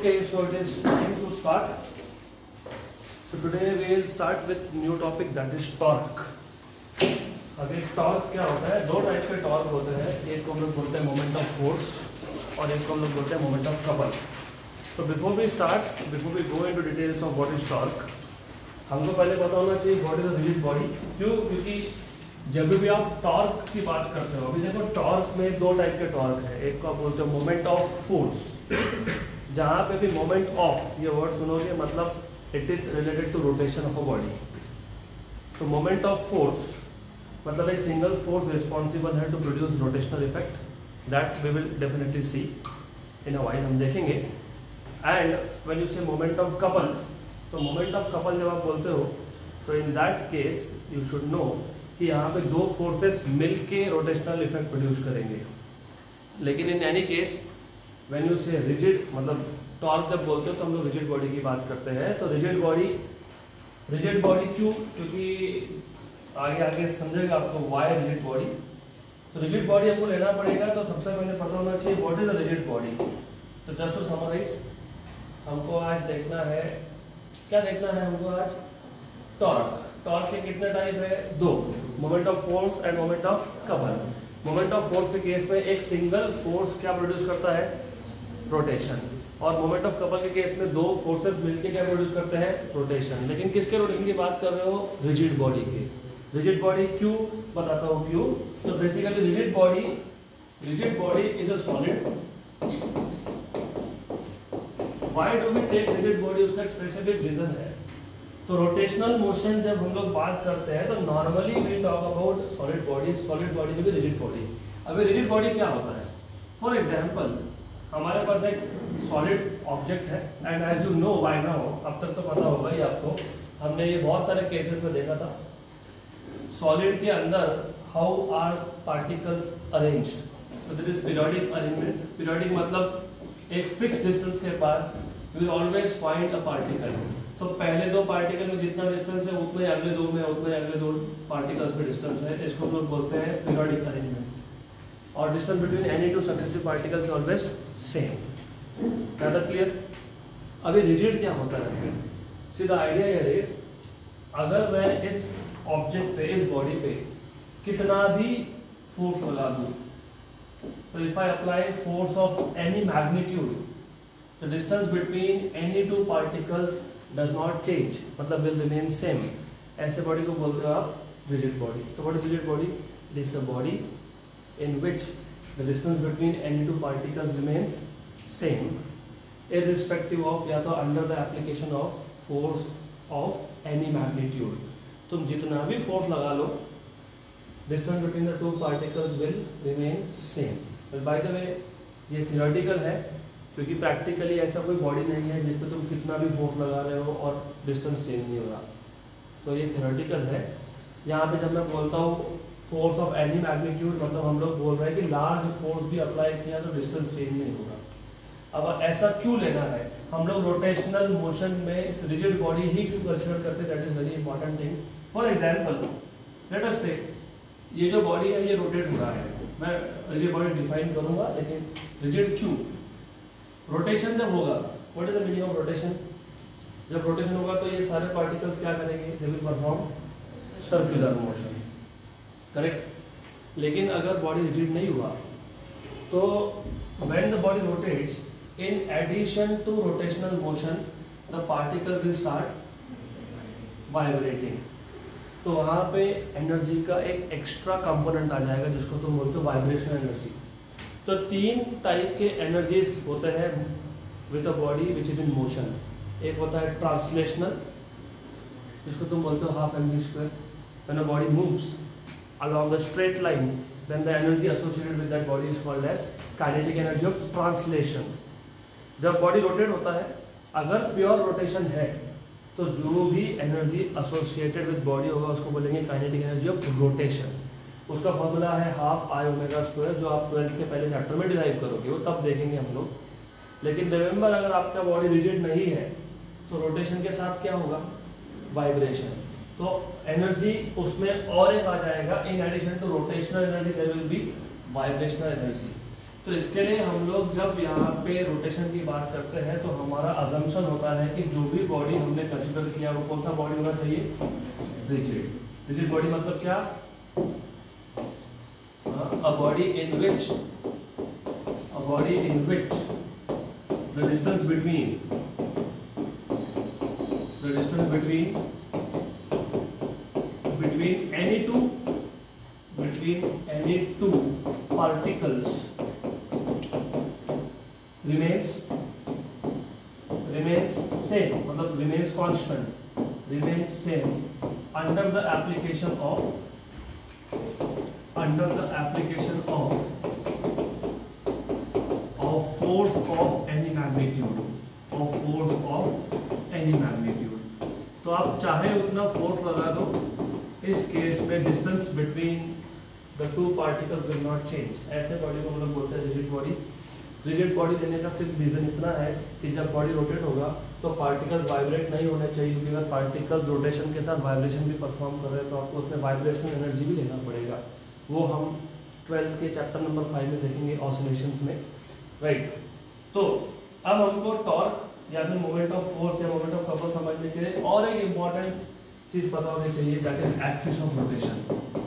Okay, so it is time to start. So today we will start with new topic, that is torque. अभी torque क्या होता है, दो type के torque होते हैं, एक को हम लोग बोलते हैं मोमेंट ऑफ फोर्स और एक को हम लोग बोलते हैं मोमेंट ऑफ कपल. तो before we go into details of what is torque, हमको पहले पता होना चाहिए what is the rigid body. क्यों? क्योंकि जब भी आप टॉर्क की बात करते हो, अभी देखो टॉर्क में दो टाइप के टॉर्क है. एक को आप बोलते हो मोमेंट ऑफ फोर्स, जहाँ पे भी मोमेंट ऑफ ये वर्ड सुनोगे मतलब it is related to rotation of a body. तो मोमेंट ऑफ फोर्स मतलब एक सिंगल फोर्स रिस्पॉन्सिबल है to produce rotational effect, that we will definitely see in a while, हम देखेंगे. And when you say moment of couple, तो moment of couple जब आप बोलते हो तो in that case you should know कि यहाँ पे दो फोर्सेस मिलके रोटेशनल इफेक्ट प्रोड्यूस करेंगे. लेकिन in any case when you say rigid मतलब टॉर्क जब बोलते हो तो हम लोग रिजिड बॉडी की बात करते हैं. तो रिजिड बॉडी क्यों? क्योंकि आगे समझेगा आपको वाई रिजिड बॉडी. तो रिजिड बॉडी हमको लेना पड़ेगा, तो सबसे पहले पता होना चाहिए what is the rigid body. तो जस्ट टू समराइज, हमको आज देखना है, क्या देखना है हमको आज? टॉर्क. टॉर्क के कितने टाइप है? दो, moment of force and moment of couple. Moment of force के केस में एक सिंगल फोर्स क्या प्रोड्यूस करता है? रोटेशन. और मोमेंट ऑफ कपल के केस में दो फोर्सेस मिलकर क्या प्रोड्यूस करते हैं? रोटेशन. लेकिन किसके रोटेशन की बात कर रहे हो? रिजिड बॉडी के. रिजिड बॉडी क्यों? बताता हूँ क्यों. तो basically rigid body is a solid. Why do we take rigid body? उसका एक स्पेसिफिक रीजन है. तो रोटेशनल मोशन जब हम लोग बात करते हैं तो normally we talk about solid body में भी रिजिड बॉडी. अभी रिजिड बॉडी क्या होता है? फॉर एग्जाम्पल हमारे पास एक सॉलिड ऑब्जेक्ट है and as you know by now, अब तक तो पता होगा ही आपको, हमने ये बहुत सारे केसेस में देखा था. सॉलिड के अंदर how are particles arranged. So this is periodic arrangement. Periodic मतलब एक फिक्स डिस्टेंस के बाद you will always find a particle. तो पहले दो पार्टिकल में जितना डिस्टेंस है उतने अगले दो में, उतने अगले दो पार्टिकल्स में डिस्टेंस है. इसको हम लोग बोलते हैं पीरियोडिक अरेंजमेंट. और distance between any two successive particles always same. That is clear. अभी रिजिड क्या होता है? See the idea here is, अगर मैं इस ऑब्जेक्ट पे, इस बॉडी पे कितना भी फोर्स लगा दूं, तो if I apply force of any magnitude, the distance between any two particles does not change, मतलब विल रिमेन सेम. ऐसे बॉडी को बोलते हो आप रिजिड बॉडी. तो what is rigid body? It is a body in which the distance between any two particles remains same irrespective of या तो under the application of force of any magnitude. तुम जितना भी फोर्स लगा लो, distance between the two particles will remain same. by the way ये theoretical है, क्योंकि practically ऐसा कोई बॉडी नहीं है जिसपे तुम कितना भी फोर्स लगा रहे हो और डिस्टेंस चेंज नहीं होगा. तो ये theoretical है. यहाँ पे जब मैं बोलता हूँ फोर्स ऑफ एनी मैग्नीट्यूड, मतलब हम लोग बोल रहे हैं कि लार्ज फोर्स भी अप्लाई किया तो डिस्टेंस चेंज नहीं होगा. अब ऐसा क्यों लेना है? हम लोग रोटेशनल मोशन में इस रिजिड बॉडी ही क्यों कंसीडर करते हैं? That is very important thing. For example let us say ये जो बॉडी है ये रोटेट हो रहा है. मैं रिजिड बॉडी डिफाइन करूंगा, लेकिन रिजिड क्यों? रोटेशन जब होगा, what is the meaning of rotation? जब रोटेशन होगा तो ये सारे पार्टिकल्स क्या करेंगे? They will perform circular motion. Correct. लेकिन अगर बॉडी रिजिड नहीं हुआ तो when the body rotates, in addition to rotational motion the particle will start vibrating. तो वहाँ पे एनर्जी का एक एक्स्ट्रा कंपोनेंट आ जाएगा जिसको तुम बोलते हो वाइब्रेशनल एनर्जी. तो तीन टाइप के एनर्जीज होते हैं with a body which is in motion. एक होता है ट्रांसलेशनल, जिसको तुम बोलते हो half mv². When a body moves along the straight line, then the energy associated with that body is called as kinetic energy of translation. जब body rotate होता है, अगर प्योर रोटेशन है तो जो भी एनर्जी एसोसिएटेड विद बॉडी होगा उसको बोलेंगे काइनेटिक एनर्जी ऑफ रोटेशन. उसका फॉर्मूला है हाफ I⍵², जो आप 12th के पहले चैप्टर में डिराइव करोगे, वो तब देखेंगे हम लोग. लेकिन रिमेंबर, अगर आपका बॉडी रिजिड नहीं है तो रोटेशन के साथ क्या होगा? वाइब्रेशन. तो एनर्जी उसमें और एक आ जाएगा, in addition to rotational energy there will be vibrational energy. तो इसके लिए हम लोग जब यहाँ पे रोटेशन की बात करते हैं तो हमारा अजम्पशन होता है कि जो भी बॉडी हमने कंसीडर किया वो कौन सा बॉडी होना चाहिए, रिजिड। रिजिड बॉडी मतलब क्या, a body in which the distance between any two particles remains same, मतलब remains constant, remains same under the application of force of any magnitude, तो आप चाहे उतना फोर्स लगा दो, इस केस में distance between the two particles will not change. ऐसे बॉडी को हम लोग बोलते हैं रिजिड बॉडी। रिजिड बॉडी लेने का सिर्फ रीजन इतना है कि जब बॉडी रोटेट होगा तो पार्टिकल्स वाइब्रेट नहीं होने चाहिए, क्योंकि अगर पार्टिकल्स रोटेशन के साथ वाइब्रेशन भी परफॉर्म कर रहे हैं तो आपको उसमें वाइब्रेशनल एनर्जी भी लेना पड़ेगा। वो हम 12th के चैप्टर नंबर 5 में देखेंगे, ऑसिलेशंस में, राइट। तो अब हमको टॉर्क या फिर मोमेंट ऑफ फोर्स या मोमेंट ऑफ कपल समझने के लिए और एक इंपॉर्टेंट चीज पता होनी चाहिए, that is axis of rotation.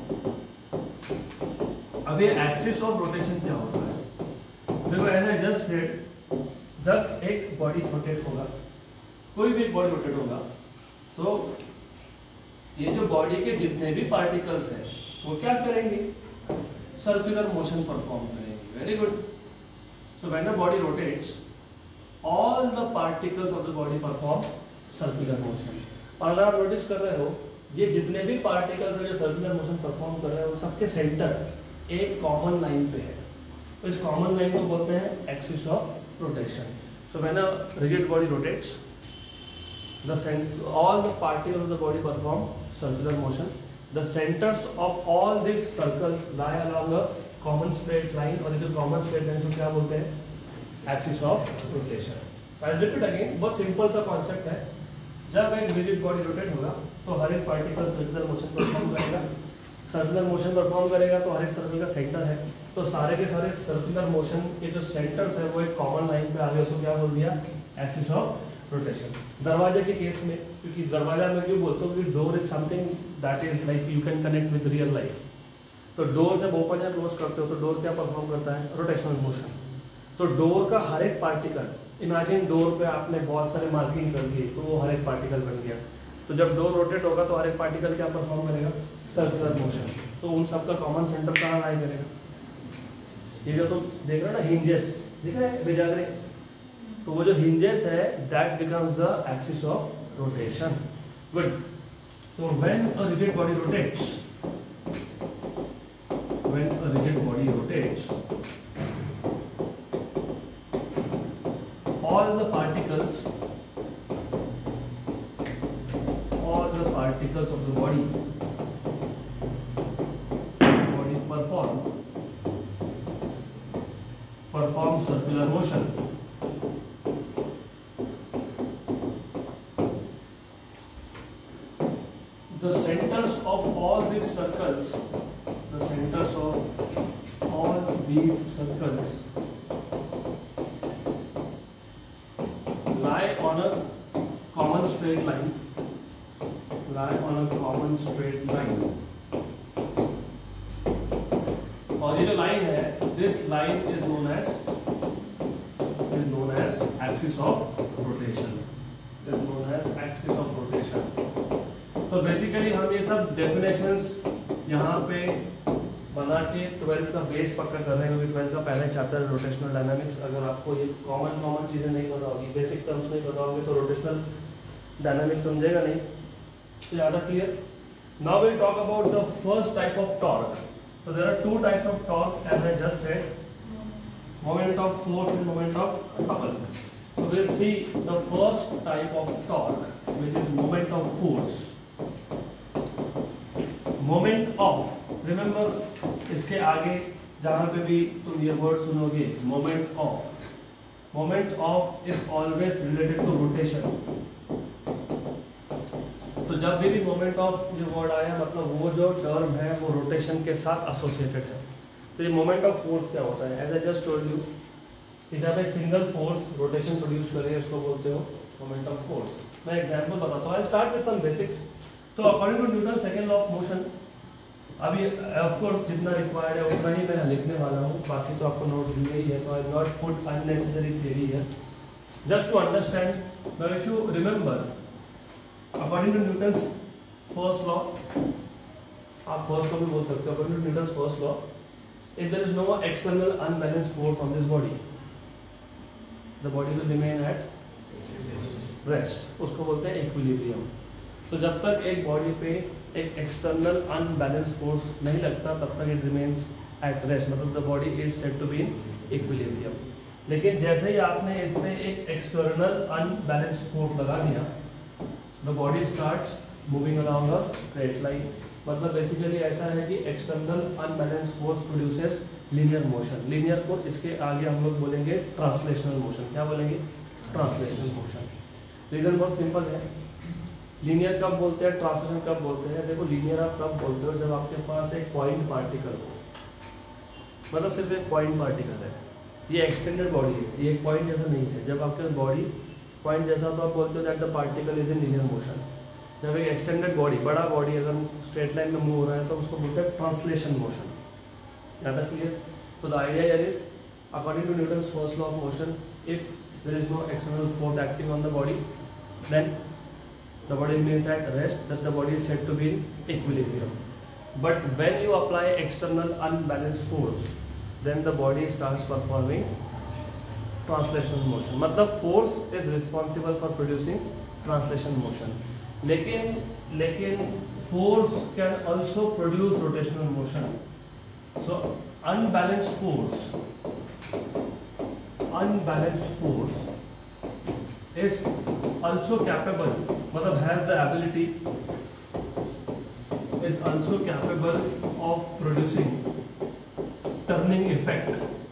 अब ये एक्सिस ऑफ रोटेशन क्या होता है, देखो एज आई जस्ट सेड, जब एक बॉडी रोटेट होगा, कोई भी बॉडी रोटेट होगा, तो ये जो बॉडी के जितने भी पार्टिकल्स हैं वो क्या करेंगे, सर्कुलर मोशन परफॉर्म करेंगे। Very good. So when the body rotates, all the particles of the body perform circular motion. और अगर आप नोटिस कर रहे हो, ये जितने भी पार्टिकल्स हैं जो सर्कुलर मोशन परफॉर्म कर रहे हैं, उन सबके सेंटर एक कॉमन लाइन पे है। तो इस कॉमन लाइन को बोलते हैं axis of rotation. So when a rigid body rotates, all the particles of the body perform circular motion. The centers of all these circles lie along a common straight line, और ये जो common straight line को क्या बोलते हैं, axis of rotation. I'll repeat again, बहुत simple सा concept है। जब एक रिजिड बॉडी रोटेट होगा तो हर एक पार्टिकल सर्कुलर मोशन परफॉर्म करेगा, सर्कुलर मोशन परफॉर्म करेगा तो हर एक सर्कल का सेंटर है, तो सारे के सारे सर्कुलर मोशन के जो सेंटर्स है वो एक कॉमन लाइन पे आ गए, उसको क्या बोल दिया, एक्सिस ऑफ रोटेशन। दरवाजे के केस में, क्योंकि दरवाजा में क्यों बोलते हो, क्योंकि door is something that is like you can connect with real life. तो डोर जब ओपन या क्लोज करते हो तो डोर क्या परफॉर्म करता है, रोटेशनल मोशन। तो डोर का हर एक पार्टिकल, इमेजिन डोर पे आपने बहुत सारे मार्किंग कर दिए तो वो हर एक पार्टिकल बन गया। तो जब डोर रोटेट होगा तो हर एक पार्टिकल क्या परफॉर्म करेगा, सर्कुलर मोशन। तो उन सबका कॉमन सेंटर कहाँ लाई करेगा, ये जो तुम देख रहे हो ना, हिंजेस दिख रहे हैं बिजागरे, तो वो जो हिंजेस है that becomes the axis of rotation. Good. तो when a rigid body rotates, all the particles of the body perform circular motion. The centers of all these circles, lie on a common straight line, और ये जो line है, this line is known as axis of rotation. तो basically हम ये सब definitions यहाँ पे बना के 12th का बेस पक्का कर रहे हैं, क्योंकि 12th का पहला चैप्टर है रोटेशनल डायनामिक्स। अगर आपको ये कॉमन चीज़ें नहीं पता होगी, बेसिक टर्म्स नहीं पता होंगे, तो रोटेशनल डायनामिक्स समझेगा नहीं। तो ज़्यादा clear. Now will talk about the first type of torque. So there are two types of torque, as I just said, moment of force and moment of couple. So we'll see the first type of torque, which is moment of force. Moment of, remember, इसके आगे जहाँ पे भी तुम ये word सुनोगे, moment of is always related to rotation. तो जब भी मोमेंट ऑफ ये वर्ड आया, मतलब वो जो टर्म है वो रोटेशन के साथ एसोसिएटेड है। तो ये मोमेंट ऑफ फोर्स क्या होता है? As I just told you कि जब एक सिंगल फोर्स रोटेशन प्रोड्यूस करे उसको बोलते हो मोमेंट ऑफ फोर्स। मैं एग्जांपल बताता हूँ। I start with some basics. तो according to Newton second law of motion, अभी ऑफ कोर्स जितना रिक्वायर्ड है उतना ही मैं लिखने वाला हूँ, बाकी तो आपको नोट्स दिए ही है, तो I will not put unnecessary theory है, just to understand. Now if you remember, according to Newton's first law, आप फर्स्ट लॉ भी बोल सकते हो, according to Newton's first law, if there is no external unbalanced force on this body, the body will remain at rest, उसको बोलते हैं equilibrium। तो जब तक एक बॉडी पे एक एक्सटर्नल अनबैलेंस फोर्स नहीं लगता तब तक इट रिमेन्स एट रेस्ट, मतलब the body is said to be in equilibrium. लेकिन जैसे ही आपने इसमें एक एक्सटर्नल अनबैलेंस फोर्स लगा दिया, the body starts moving along a straight line. मतलब बेसिकली ऐसा है कि external unbalance force produces linear motion. Linear को इसके आगे हम लोग बोलेंगे ट्रांसलेशनल मोशन। क्या बोलेंगे? Translational motion. रीजन बहुत सिंपल है। लीनियर कब बोलते हैं, ट्रांसलेशनल कब बोलते हैं? देखो, लीनियर आप कब बोलते हो जब आपके पास एक पॉइंट पार्टिकल हो, मतलब सिर्फ एक पॉइंट पार्टिकल है, ये एक्सटेंडेड बॉडी है, ये एक पॉइंट जैसा नहीं है। जब आपके बॉडी पॉइंट जैसा तो आप बोलते हो that the particle is in linear motion. जब एक एक्सटेंडेड बॉडी, बड़ा बॉडी अगर स्ट्रेट लाइन में मूव हो रहा है तो उसको बोलते हैं ट्रांसलेशन मोशन। ज़्यादा क्लियर? तो the idea here is, according to Newton's first law of motion, if there is no external force acting on the body, then the body remains at rest, that the body is said to be in equilibrium. But when you apply external unbalanced force, then the body starts performing translational motion. मतलब force is responsible for producing translation motion. लेकिन force can also produce rotational motion. So unbalanced force is also capable, मतलब has the ability, is also capable of producing turning effect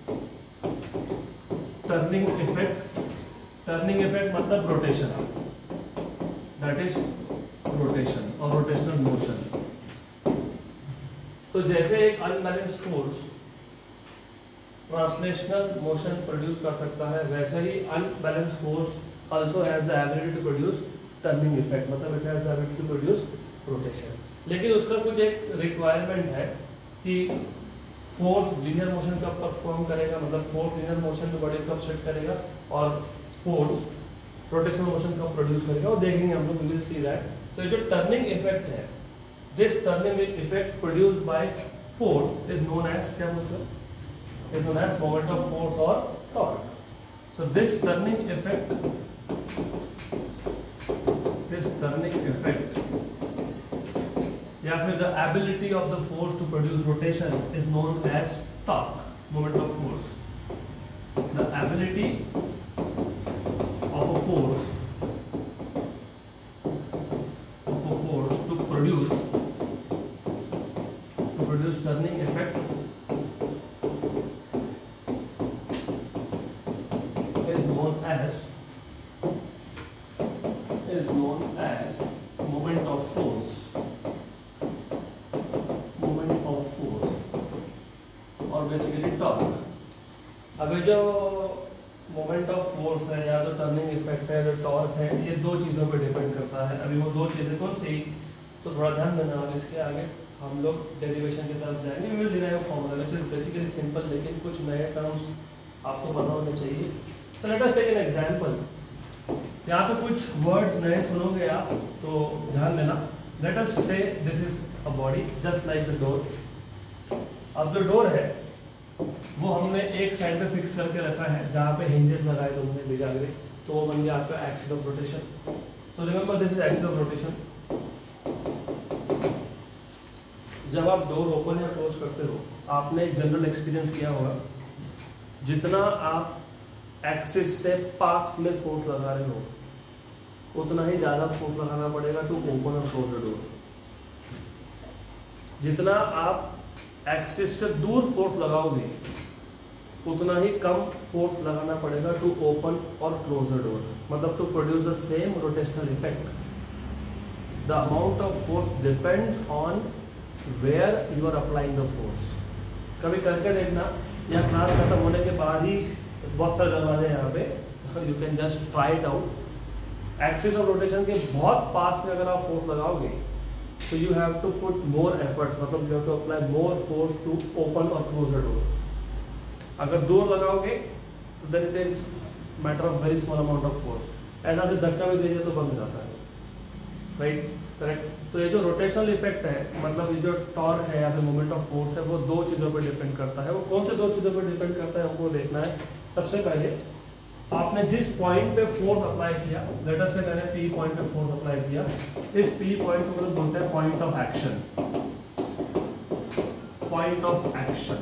मतलब rotation, that is rotation or rotational motion। तो जैसे एक unbalanced force translational motion produce कर सकता है, वैसे ही unbalanced force also has the ability to produce turning effect, मतलब it has the ability to produce rotation। लेकिन उसका कुछ एक रिक्वायरमेंट है कि फोर्स लीनियर मोशन कब परफॉर्म करेगा, मतलब फोर्स लीनियर मोशन में बॉडी कब सेट करेगा और फोर्स रोटेशनल मोशन कब प्रोड्यूस करेगा, और देखेंगे हम लोग, वी विल सी दैट। तो ये जो टर्निंग इफेक्ट है, this turning effect produced by force is known as, क्या बोलते हैं, is known as moment of force और torque. So this turning effect या फिर the ability of the force to produce rotation is known as torque, moment of force। The ability of a force to produce turning effect is known as moment of force और basically torque. अब ये जो moment of force है या जो turning effect है, जो torque है, ये दो चीज़ों पे डिपेंड करता है। अभी वो दो चीज़ें कौन सी, तो थोड़ा ध्यान देना। अब इसके आगे हम लोग डेरिवेशन की तरफ जाएंगे। We will derive formula which is basically simple, लेकिन कुछ नए टर्म्स आपको पता होने चाहिए। तो let us take an example. यहाँ पे कुछ वर्ड्स नए सुनोगे आप, तो ध्यान देना। Let us say this is a body just like the door. अब जो डोर है वो हमने एक साइड पे फिक्स करके रखा है, जहाँ पे हिंजेस लगाए थे हमने बिजागरे, तो वो बन गया आपका एक्सिस ऑफ रोटेशन। तो remember this is axis of rotation. जब आप डोर ओपन या क्लोज करते हो, आपने एक जनरल एक्सपीरियंस किया होगा, जितना आप एक्सिस से पास में फोर्स लगा रहे हो उतना ही ज़्यादा फोर्स लगाना पड़ेगा टू ओपन और क्लोज द डोर। जितना आप एक्सिस से दूर फोर्स लगाओगे उतना ही कम फोर्स लगाना पड़ेगा टू ओपन और क्लोज द डोर, मतलब to produce the same rotational effect. The amount of force depends on where you are applying the force. कभी करके देखना, या क्लास खत्म होने के बाद ही बहुत सारे दरवाजे यहाँ पे, you can just try it out. Axis of rotation के बहुत पास में अगर आप फोर्स लगाओगे तो you have to put more efforts, मतलब you have to apply more force to open और क्लोज द डोर। अगर दूर लगाओगे तो then it is matter of very small amount of force, ऐसा से धक्का भी दे दिया तो बंद हो जाता है, राइट, करेक्ट। तो ये जो रोटेशनल इफेक्ट है, मतलब ये जो टॉर्क है या फिर मोमेंट ऑफ फोर्स है, वो दो चीज़ों पर डिपेंड करता है। वो कौन से दो चीज़ों पर डिपेंड करता है हमको देखना है। सबसे पहले आपने जिस पॉइंट पे फोर्स अप्लाई किया, लेट अस से मैंने पी पॉइंट पे फोर्स अप्लाई किया, इस पी पॉइंट को बोलते हैं point of action. Point of action,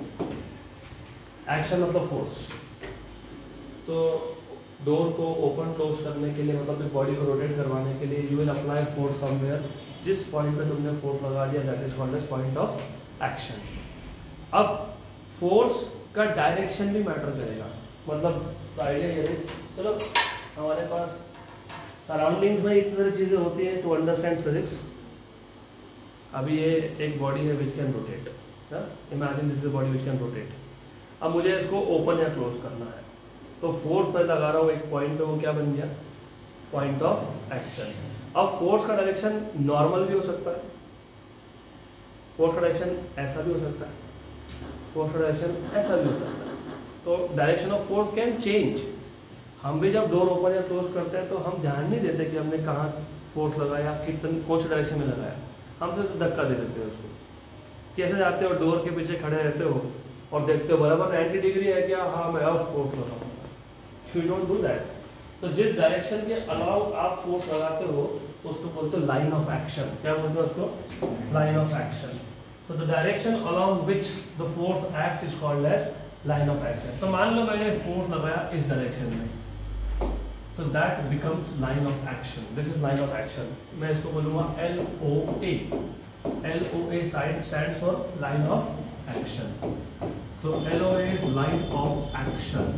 action मतलब फोर्स। तो डोर को ओपन क्लोज करने के लिए, मतलब बॉडी को रोटेट करवाने के लिए, you will apply force somewhere. जिस पॉइंट पे तुमने फोर्स लगा दिया that is called as point of action. अब फोर्स का डायरेक्शन भी मैटर करेगा, मतलब आइडिया ये है, चलो हमारे पास सराउंडिंग्स में इतनी सारी चीज़ें होती हैं टू अंडरस्टैंड फिजिक्स। अभी ये एक बॉडी है which can rotate, imagine this is the body which can rotate. अब मुझे इसको ओपन या क्लोज करना है, तो फोर्स मैं लगा रहा हूँ एक पॉइंट पे, वो क्या बन गया, पॉइंट ऑफ एक्शन। अब फोर्स का डायरेक्शन नॉर्मल भी हो सकता है, फोर्स का डायरेक्शन ऐसा भी हो सकता है, फोर्स का डायरेक्शन ऐसा भी हो सकता है। तो direction of force can change. हम भी जब डोर ओपन या क्लोज करते हैं तो हम ध्यान नहीं देते कि हमने कहाँ फोर्स लगाया, कितने कौन सी डायरेक्शन में लगाया, हम सिर्फ धक्का दे देते हैं उसको। कैसे जाते हो, डोर के पीछे खड़े रहते हो और देखते हो बराबर 90 डिग्री है क्या, हाँ मैं अब फोर्स लगाऊंगा। You don't do that. तो जिस डायरेक्शन के अलाउ आप फोर्स लगाते हो उसको बोलते हो लाइन ऑफ एक्शन। क्या बोलते हो उसको, लाइन ऑफ एक्शन। तो the direction along which the force acts is called as line of action. तो मान लो मैंने फोर्स लगाया इस डायरेक्शन में, तो that becomes line of action. This is line of action. मैं इसको बोलूंगा LOA। LOA stands for line of action. तो LOA is line of action,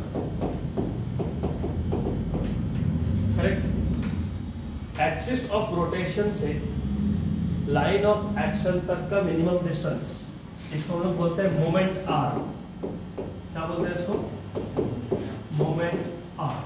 correct. Axis of rotation से लाइन ऑफ एक्शन तक का मिनिमम डिस्टेंस, इसको हम लोग बोलते हैं मोमेंट R। क्या बोलते हैं इसको, मोमेंट R।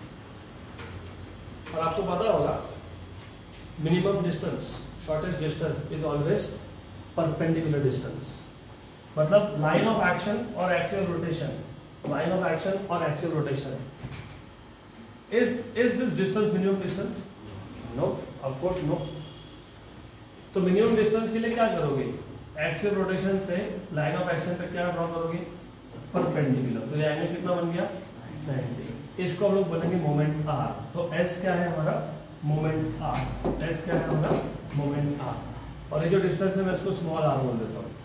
और आपको पता होगा minimum distance, shortest distance is always perpendicular distance. मतलब लाइन ऑफ एक्शन और axial rotation, line of action और axial rotation, is this distance minimum distance? No, of course no. तो मिनिमम डिस्टेंस के लिए क्या करोगे, एक्सियल रोटेशन से line of action पे क्या ड्रॉ करोगे, परपेंडिकुलर। तो ये एंगल कितना बन गया, 90। इसको हम लोग बोलेंगे मोमेंट R। तो S क्या है हमारा, मोमेंट R। S क्या है हमारा, मोमेंट R। और ये जो डिस्टेंस है मैं इसको स्मॉल r बोल देता हूँ,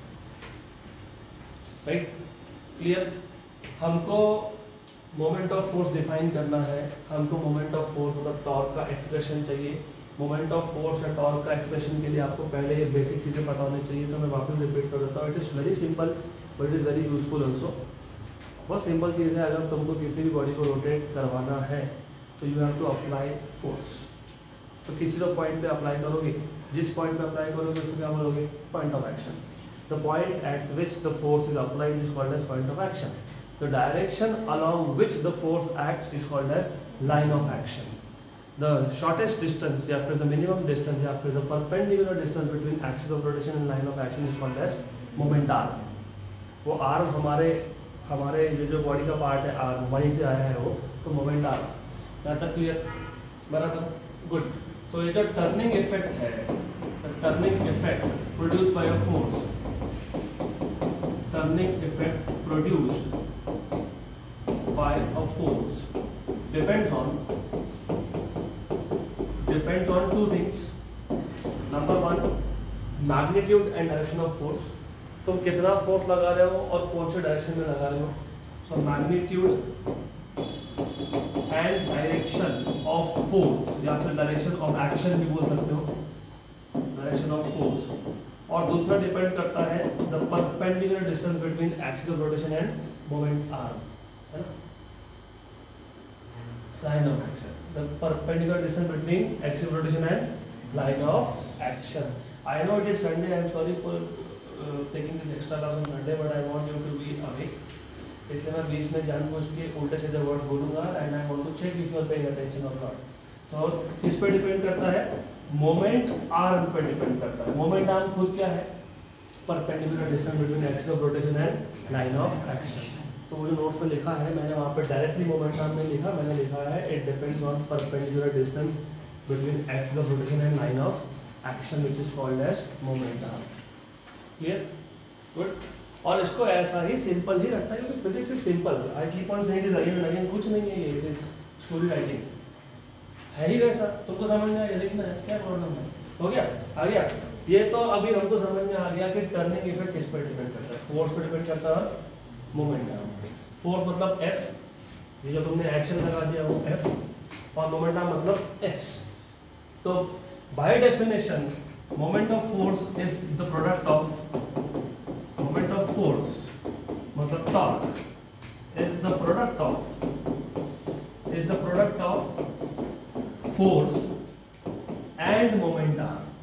राइट, क्लियर। हमको मोमेंट ऑफ फोर्स डिफाइन करना है, हमको मोमेंट ऑफ फोर्स मतलब टॉर्क का एक्सप्रेशन चाहिए। मोमेंट ऑफ फोर्स या टॉर्क का एक्सप्रेशन के लिए आपको पहले ये बेसिक चीज़ें पता होनी चाहिए। तो मैं वापस रिपीट कर देता हूँ, it is very simple but is very useful also. बहुत सिंपल चीज़ है, अगर तुमको किसी भी बॉडी को रोटेट करवाना है तो you have to apply force. तो किसी तो पॉइंट पे अप्लाई करोगे, जिस पॉइंट पे अप्लाई करोगे उसको क्या बोलोगे, point of action. The point at which the force is applied is called as point of action. The direction along which the force acts is called as line of action. The shortest distance या फिर the minimum distance या फिर the perpendicular distance between axis of rotation and line of action is called as moment R. वो R हमारे ये जो body का part है R, वहीं से आया है वो, तो moment R। यहाँ तक क्लियर, बराबर, गुड। तो ये जो टर्निंग इफेक्ट है, turning effect produced by a force, turning effect produced by a force depends on two things. Number one, magnitude and direction of force. तुम कितना फोर्स लगा रहे हो और कौन से डायरेक्शन में लगा रहे हो। So magnitude and direction of force या फिर डायरेक्शन ऑफ एक्शन भी बोल सकते हो, डायरेक्शन ऑफ फोर्स। और दूसरा डिपेंड करता है the perpendicular distance between axis of rotation and moment R, है ना, line of action, the perpendicular distance between axis of rotation and line of action. I know it is Sunday, I am sorry for taking this extra class on Sunday but I want you to be awake, इसलिए मैं बीच में जानबूझ के उल्टे सीधे words बोलूंगा and I want to check if you are paying attention और not. तो किस पे डिपेंड करता है? मोमेंट आर्म पे डिपेंड करता है। मोमेंट आर्म खुद क्या है? Perpendicular distance between axis of rotation and line of action. तो वो जो नोट्स में लिखा है मैंने वहाँ पे डायरेक्टली मोमेंट आर्म में लिखा, मैंने लिखा है it depends on perpendicular distance between axis of rotation and line of action which is called as moment arm. Clear? Good. और इसको ऐसा ही सिंपल ही रखता है क्योंकि physics is simple. I keep on saying this again and again, कुछ नहीं है ये, इट इज स्टोरी राइटिंग है ही वैसा। तुमको समझ में आ गया, लिखना है, क्या प्रॉब्लम है? हो गया? आ गया? ये तो अभी हमको समझ में आ गया कि टर्निंग इफेक्ट किस पर डिपेंड करता है? फोर्स पर डिपेंड करता है और मोमेंट आर्म। फोर्स मतलब एफ, ये जो तुमने एक्शन लगा दिया वो एफ, और मोमेंट आर्म मतलब एस। तो by definition moment of force is the product of moment of force मतलब torque is the product of force and moment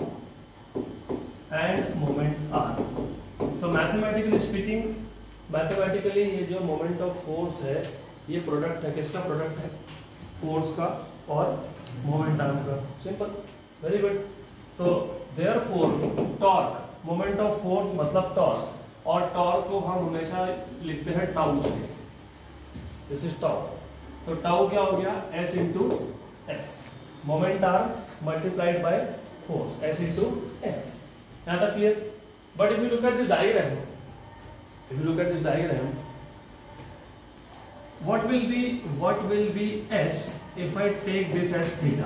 arm. तो मैथमेटिकली स्पीकिंग, मैथमेटिकली ये जो मोमेंट ऑफ फोर्स है ये product है, किसका प्रोडक्ट है? फोर्स का और मोमेंट आर्म का। Simple, very good. तो therefore torque, moment of force मतलब टॉर्क, और टॉर्क को हम हमेशा लिखते हैं टाउ से। This is tau. तो टाउ क्या हो गया? S into F. Moment arm multiplied by force, S into F. यहाँ तक clear? But if you look at this diagram, what will be S if I take this as theta?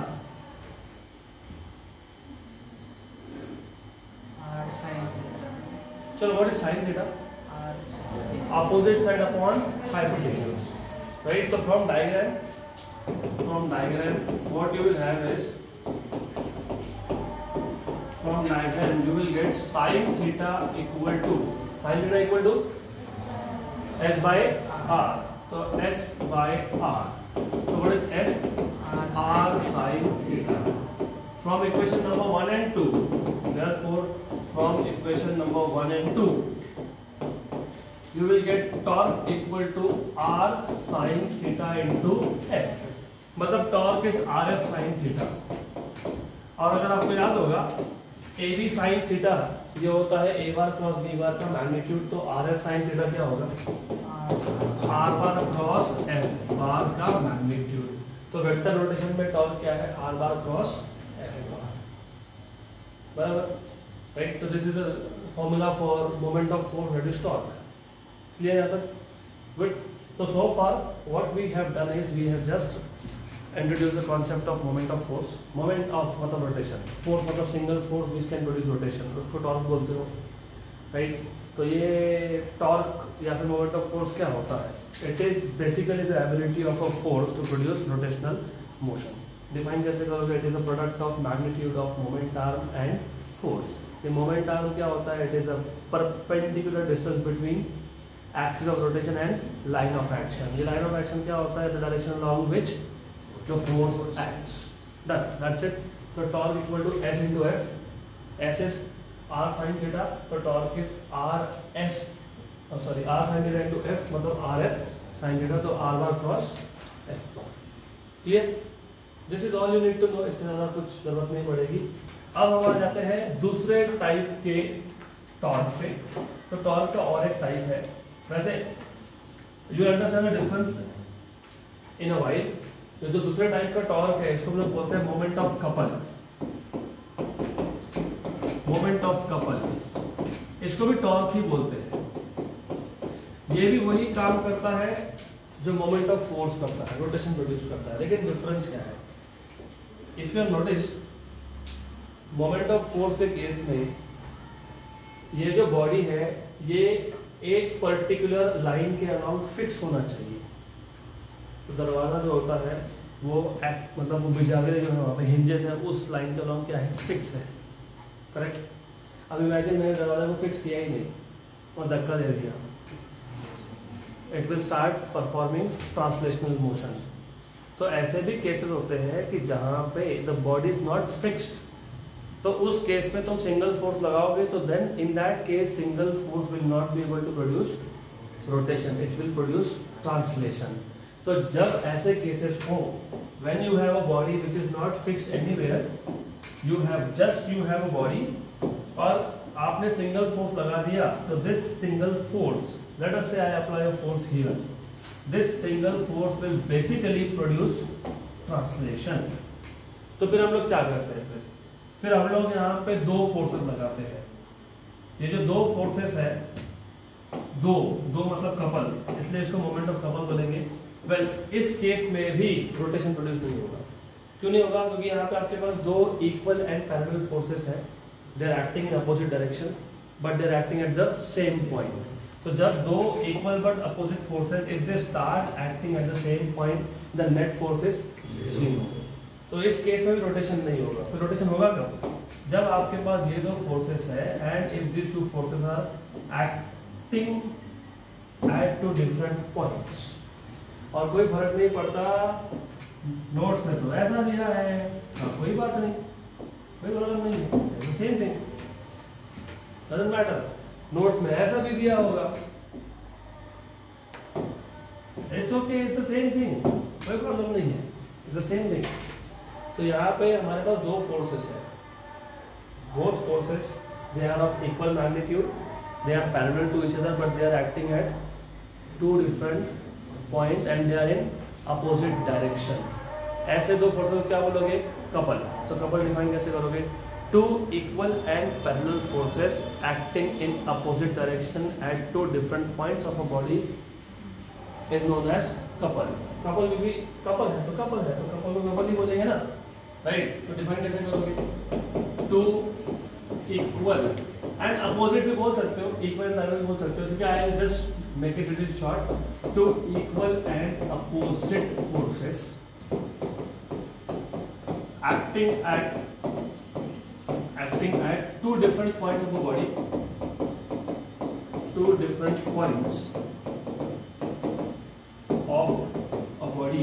R sin So what is sin theta? R Opposite side upon hypotenuse, right? So from diagram what you will have is, from diagram you will get sin theta equal to S by R. So S by R. So what is S? R sin theta. From equation number 1 and 2. Therefore, from equation number 1 and 2, you will get torque equal to R sin theta into F. मतलब torque is R F sine theta. और अगर आपको याद होगा A B sine theta ये होता है ए बार cross B bar का मैग्नीट्यूड, तो आर एफ साइन थीटा क्या होगा? R bar cross F bar का मैग्नीट्यूड। तो वेक्टर रोटेशन में टॉर्क क्या है? R bar cross F bar, बराबर, राइट? तो this is the formula for moment of force that is torque. Clear यहाँ तक? गुड। तो so far what we have done is we have just introduce the concept of moment of force, moment of मतलब rotation, force मतलब single force which can produce rotation, उसको torque बोलते हो, right? तो ये torque या फिर moment of force क्या होता है? It is basically the ability of a force to produce rotational motion. Define कैसे करोगे? It is a product of magnitude of moment arm and force. ये moment arm क्या होता है? It is a perpendicular distance between axis of rotation and line of action. ये line of action क्या होता है? The direction along which जो force acts. Done, that's it. तो torque equal to S into F, S is R sine theta, तो torque is R S sorry R sine theta into F मतलब R F sine theta, तो R bar cross F bar. Clear? This is all you need to know, इससे ज़्यादा कुछ जरूरत नहीं पड़ेगी। अब हम आ जाते हैं दूसरे टाइप के टॉर्क पे। तो टॉर्क का और एक टाइप है, वैसे you understand the difference in a while. तो जो दूसरे टाइप का टॉर्क है इसको हम लोग बोलते हैं moment of couple. Moment of couple, इसको भी टॉर्क ही बोलते हैं। ये भी वही काम करता है जो मोमेंट ऑफ फोर्स करता है, रोटेशन प्रोड्यूस करता है। लेकिन डिफरेंस क्या है? If you have noticed, moment of force के केस में ये जो बॉडी है ये एक पर्टिकुलर लाइन के अलाउंग फिक्स होना चाहिए। तो दरवाजा जो होता है वो मतलब वो बिजागरे जो है वहाँ पे हिंजेस है, उस लाइन के अलाउंग क्या है? फिक्स है, करेक्ट? अब इमेजिन मैंने दरवाजा को फिक्स किया ही नहीं और धक्का दे दिया, it will start performing translational motion. तो ऐसे भी केसेस होते हैं कि जहाँ पे the body is not fixed तो उस केस में तुम सिंगल फोर्स लगाओगे तो then in that case single force will not be able to produce rotation, it will produce translation. तो जब ऐसे केसेस हो when you have a body which is not fixed anywhere, you have a body और आपने single force लगा दिया, तो this single force, let us say I apply a force here, this single force will basically produce translation. तो फिर हम लोग क्या करते हैं, फिर हम लोग यहाँ पे दो फोर्सेस लगाते हैं। ये जो दो फोर्सेस है, दो मतलब कपल, इसलिए इसको मोमेंट ऑफ कपल बोलेंगे। वेल इस केस में भी रोटेशन प्रोड्यूस नहीं होगा। क्यों नहीं होगा? क्योंकि यहाँ पे आपके पास दो इक्वल एंड पैरेलल फोर्सेस हैं, they are acting in opposite direction but they are acting at the same point. तो जब दो equal but opposite forces if they start acting at the same point, the net force is 0। तो इस case में भी rotation नहीं होगा। तो रोटेशन होगा कब? जब आपके पास ये दो फोर्सेस है and if this two forces are acting at two different points, और कोई फर्क नहीं पड़ता, नोट्स में तो ऐसा दिया है, कोई बात नहीं, कोई प्रॉब्लम नहीं है, same thing, doesn't matter. Notes में ऐसा भी दिया होगा, it's okay, it's the same thing, कोई प्रॉब्लम नहीं है, इट्स द सेम थिंग। तो यहाँ पे हमारे पास दो फोर्सेस है, both forces they are of equal magnitude, they are parallel to each other but they are acting at two different points and they are in opposite direction। ऐसे दो forces क्या बोलोगे? कपल। तो कपल डिफाइन कैसे करोगे? Two equal and parallel forces acting in opposite direction at two different points of a body is known as couple. Couple में भी couple है तो कपल है, तो कपल को कपल ही बोलेंगे ना, राइट? तो डिफाइन कैसे करोगे? टू इक्वल एंड अपोजिट भी बोल सकते हो, इक्वल एंड पैरेलल भी बोल सकते हो, क्योंकि I will just make it little short. Two equal and opposite forces acting at two different points of the body, two different points of a body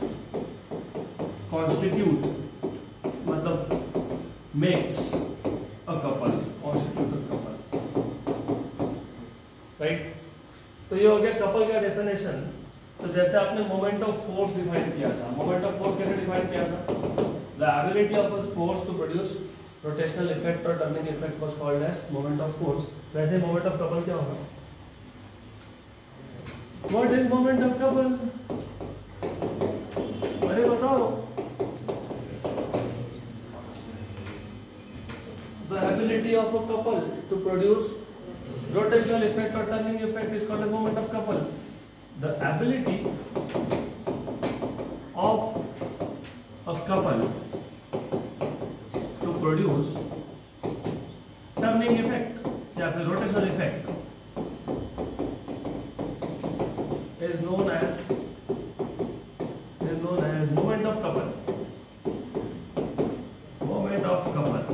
constitute, मतलब makes a couple, constitute a couple, right? तो ये हो गया couple का definition. तो जैसे आपने moment of force define किया था, मोमेंट ऑफ फोर्स कैसे डिफाइन किया था? The ability of a force to produce rotational effect or turning effect was called as moment of force। वैसे moment of couple क्या होगा? What is moment of couple? अरे बताओ। The ability of a couple to produce rotational effect or turning effect is called as moment of couple। The ability of a couple produce turning effect या फिर rotational effect is known as moment of couple, moment of couple.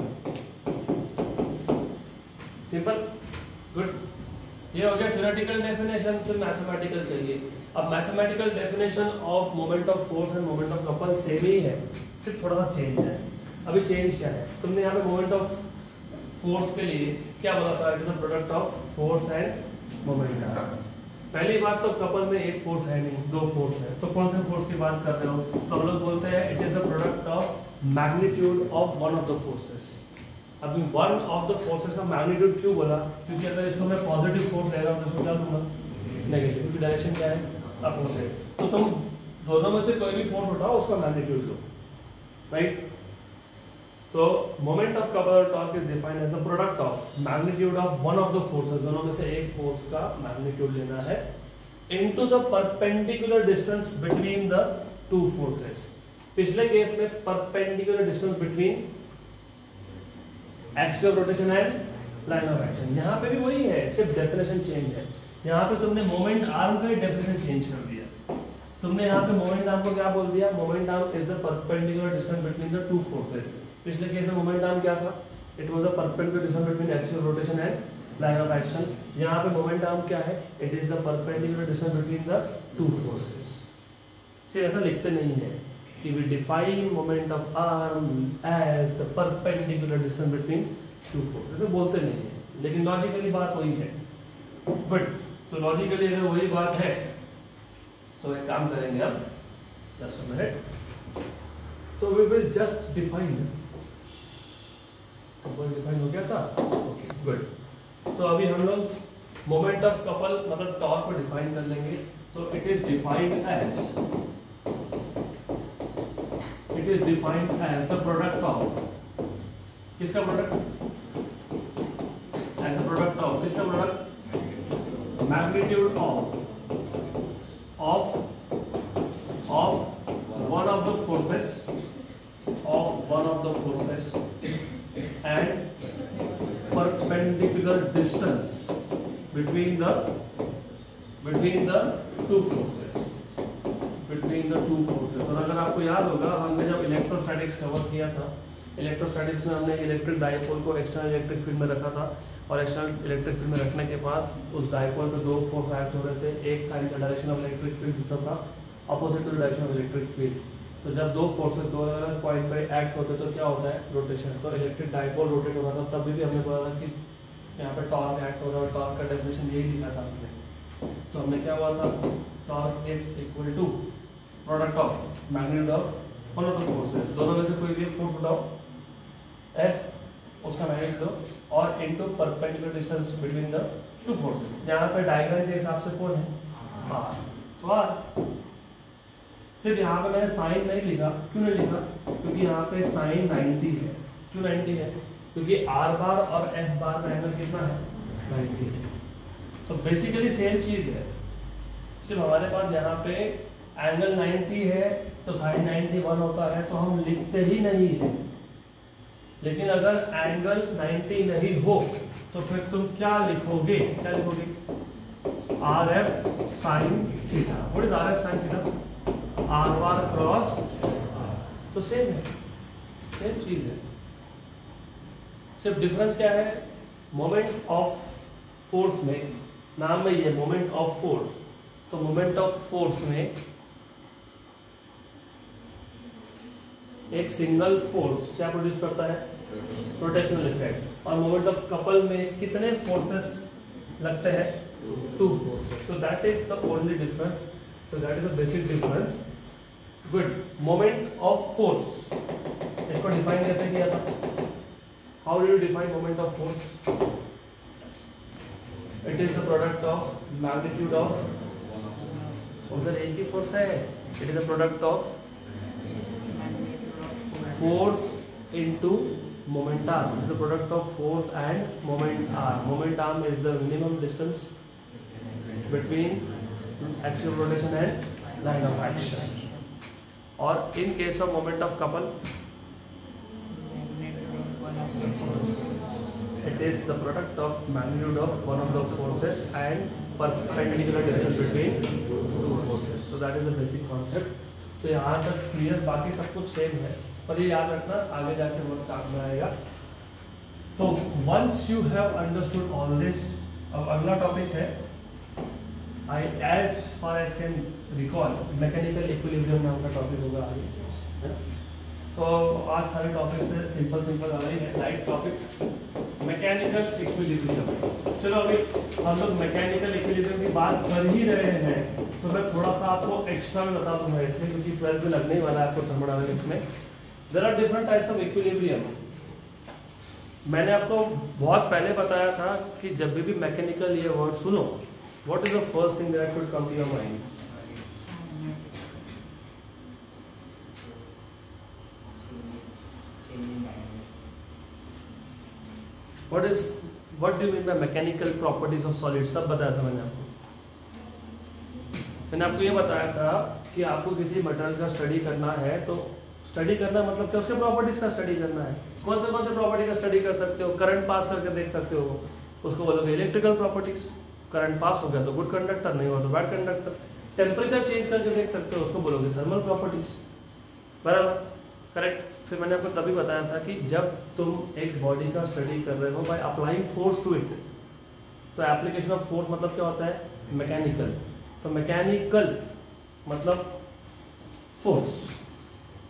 Simple, good. ये हो गया theoretical definition. फिर mathematical चाहिए। अब mathematical definition of moment of force and moment of couple same ही है, सिर्फ थोड़ा सा चेंज है। अभी चेंज क्या है? तुमने यहाँ पे मोमेंट ऑफ फोर्स के लिए क्या बोला था? It is the product of force and momentum. पहली बात तो कपल में एक फोर्स है नहीं, दो फोर्स है। तो कौन से फोर्स की बात कर रहे हो? तो हम लोग बोलते हैं it is the product of magnitude of one of the forces. अभी वन ऑफ द फोर्सेस का मैग्नीट्यूड क्यों बोला? क्योंकि अगर इसको मैं पॉजिटिव फोर्स ले रहा हूँ तो इसको क्या दूंगा? नेगेटिव, क्योंकि डायरेक्शन क्या है? अपोजिट। तो तुम दोनों में से कोई भी फोर्स उठाओ, उसका मैग्नीट्यूड लो, राइट? तो moment of couple torque is defined as the product of magnitude of one of the forces. दोनों में से एक फोर्स का मैग्नीट्यूड लेना है into the perpendicular distance between the two forces. पिछले केस में perpendicular distance between axis of rotation and line of action. यहाँ पे भी वही है, सिर्फ डेफिनेशन चेंज है। यहाँ पे तुमने मोमेंट आर्म का डेफिनेशन चेंज कर दिया। तुमने यहाँ पे मोमेंट आर्म को क्या बोल दिया? Moment arm is the perpendicular distance between the two forces. पिछले केस में मोमेंट आर्म क्या था? It was the perpendicular distance between axis of rotation and line of action. यहाँ पे मोमेंट आर्म क्या है? It is the perpendicular distance between the two forces. सिर्फ ऐसा लिखते नहीं है, कि we define moment of arm as the perpendicular distance between two forces। ऐसे बोलते नहीं है, लेकिन लॉजिकली बात वही है। बट तो लॉजिकली अगर वही बात है तो एक काम करेंगे अब, जस्ट अ मिनट, तो we will just define, define हो गया था, ओके गुड। तो अभी हम लोग मोमेंट ऑफ कपल मतलब टॉर्क को डिफाइन कर लेंगे। तो it is defined as the product of, किसका product, as the product of, किसका product, magnitude of one of the forces and perpendicular distance between the two forces। और अगर आपको याद होगा हमने जब इलेक्ट्रोस्टैटिक्स कवर किया था, इलेक्ट्रोस्टैटिक्स में हमने इलेक्ट्रिक डायपोल को एक्सटर्नल इलेक्ट्रिक फील्ड में रखा था, और एक्सटर्नल इलेक्ट्रिक फील्ड में रखने के बाद उस डायपोल पे दो फोर्स एक्ट हो रहे थे, एक था in the direction of electric field, दूसरा था opposite to the direction of electric field. तो जब दो फोर्सेस दो अलग पॉइंट पे एक्ट होते तो क्या होता है, रोटेशन। तो इलेक्ट्रिक डायपोल रोटेट हो रहा था, तब भी हमने बोला था कि यहाँ पे टॉर्क एक्ट हो रहा है, टॉर्क का डेफिनेशन यही लिखा था हमने। तो हमने क्या हुआ था, torque is equal to product of magnitude of one of the forces, दोनों में से कोई भी फोर्स उठाओ, एफ उसका मैग्नीट्यूड लो, और into perpendicular distance between the two forces. यहाँ पे डायग्राम के हिसाब से कौन है, आर। तो आर सिर्फ यहाँ पे मैंने साइन नहीं लिखा, क्यों नहीं लिखा, क्योंकि यहाँ पे साइन 90 है। क्यों 90 है, क्योंकि आर बार और एफ बार का एंगल कितना है, 90 है। तो बेसिकली सेम चीज है, सिर्फ हमारे पास यहाँ पे एंगल 90 है तो साइन 91 होता है, तो हम लिखते ही नहीं है। लेकिन अगर एंगल 90 नहीं हो तो फिर तुम क्या लिखोगे, R F sine theta. What is R F sine theta, R bar cross, तो सेम है, सेम चीज है, सिर्फ डिफरेंस क्या है, मोमेंट ऑफ फोर्स में, नाम में ये मोमेंट ऑफ फोर्स, तो मोमेंट ऑफ फोर्स में एक सिंगल फोर्स क्या प्रोड्यूस करता है, रोटेशनल इफेक्ट, और मोमेंट ऑफ कपल में कितने फोर्सेस लगते हैं, two forces. So that is the only difference, so that is the basic difference। good, moment of force, इसको डिफाइन कैसे किया था, how do you define moment of force, it is the product of magnitude of, उधर एक ही force है, it is the product of force into moment arm, it is the product of force and moment arm। moment arm is the minimum distance between axial rotation and line of action। और in case of moment of couple it is the product of magnitude of one of the forces and perpendicular distance between two forces। so that is the basic concept। तो यहाँ तक clear, बाकी सब कुछ same है, पर ये याद रखना आगे जाके बहुत काम में आएगा। तो once you have understood all this, अब अगला टॉपिक है, as far as can recall, mechanical equilibrium नाम का टॉपिक होगा आगे। तो आज सारे टॉपिक से सिंपल आ रही है, लाइट टॉपिक मैकेनिकल इक्विलिब्रियम। चलो अभी हम लोग मैकेनिकल इक्विलिब्रियम की बात कर ही रहे हैं, तो मैं थोड़ा सा आपको एक्स्ट्रा में बता दूंगा इसलिए, क्योंकि 12th में लगने ही वाला है आपको थर्मोडायनामिक्स में। There are different types of equilibrium. मैंने आपको बहुत पहले बताया था कि जब भी मैकेनिकल ये वर्ड सुनो, what is the first thing that should come to your mind? What do you mean by mechanical properties of solids? सब बताया था मैंने आपको। मैंने आपको ये बताया था कि आपको किसी मटेरियल का स्टडी करना है, तो स्टडी करना मतलब क्या, उसके प्रॉपर्टीज का स्टडी करना है। कौन से प्रॉपर्टी का स्टडी कर सकते हो, करंट पास करके देख सकते हो, उसको बोलोगे इलेक्ट्रिकल प्रॉपर्टीज। करंट पास हो गया तो गुड कंडक्टर, नहीं हुआ तो बैड कंडक्टर। टेम्परेचर चेंज करके देख सकते हो, उसको बोलोगे थर्मल प्रॉपर्टीज, बराबर, करेक्ट। फिर मैंने आपको तभी बताया था कि जब तुम एक बॉडी का स्टडी कर रहे हो by applying force to it, तो एप्लीकेशन ऑफ फोर्स मतलब क्या होता है, मैकेनिकल। तो मैकेनिकल मतलब फोर्स,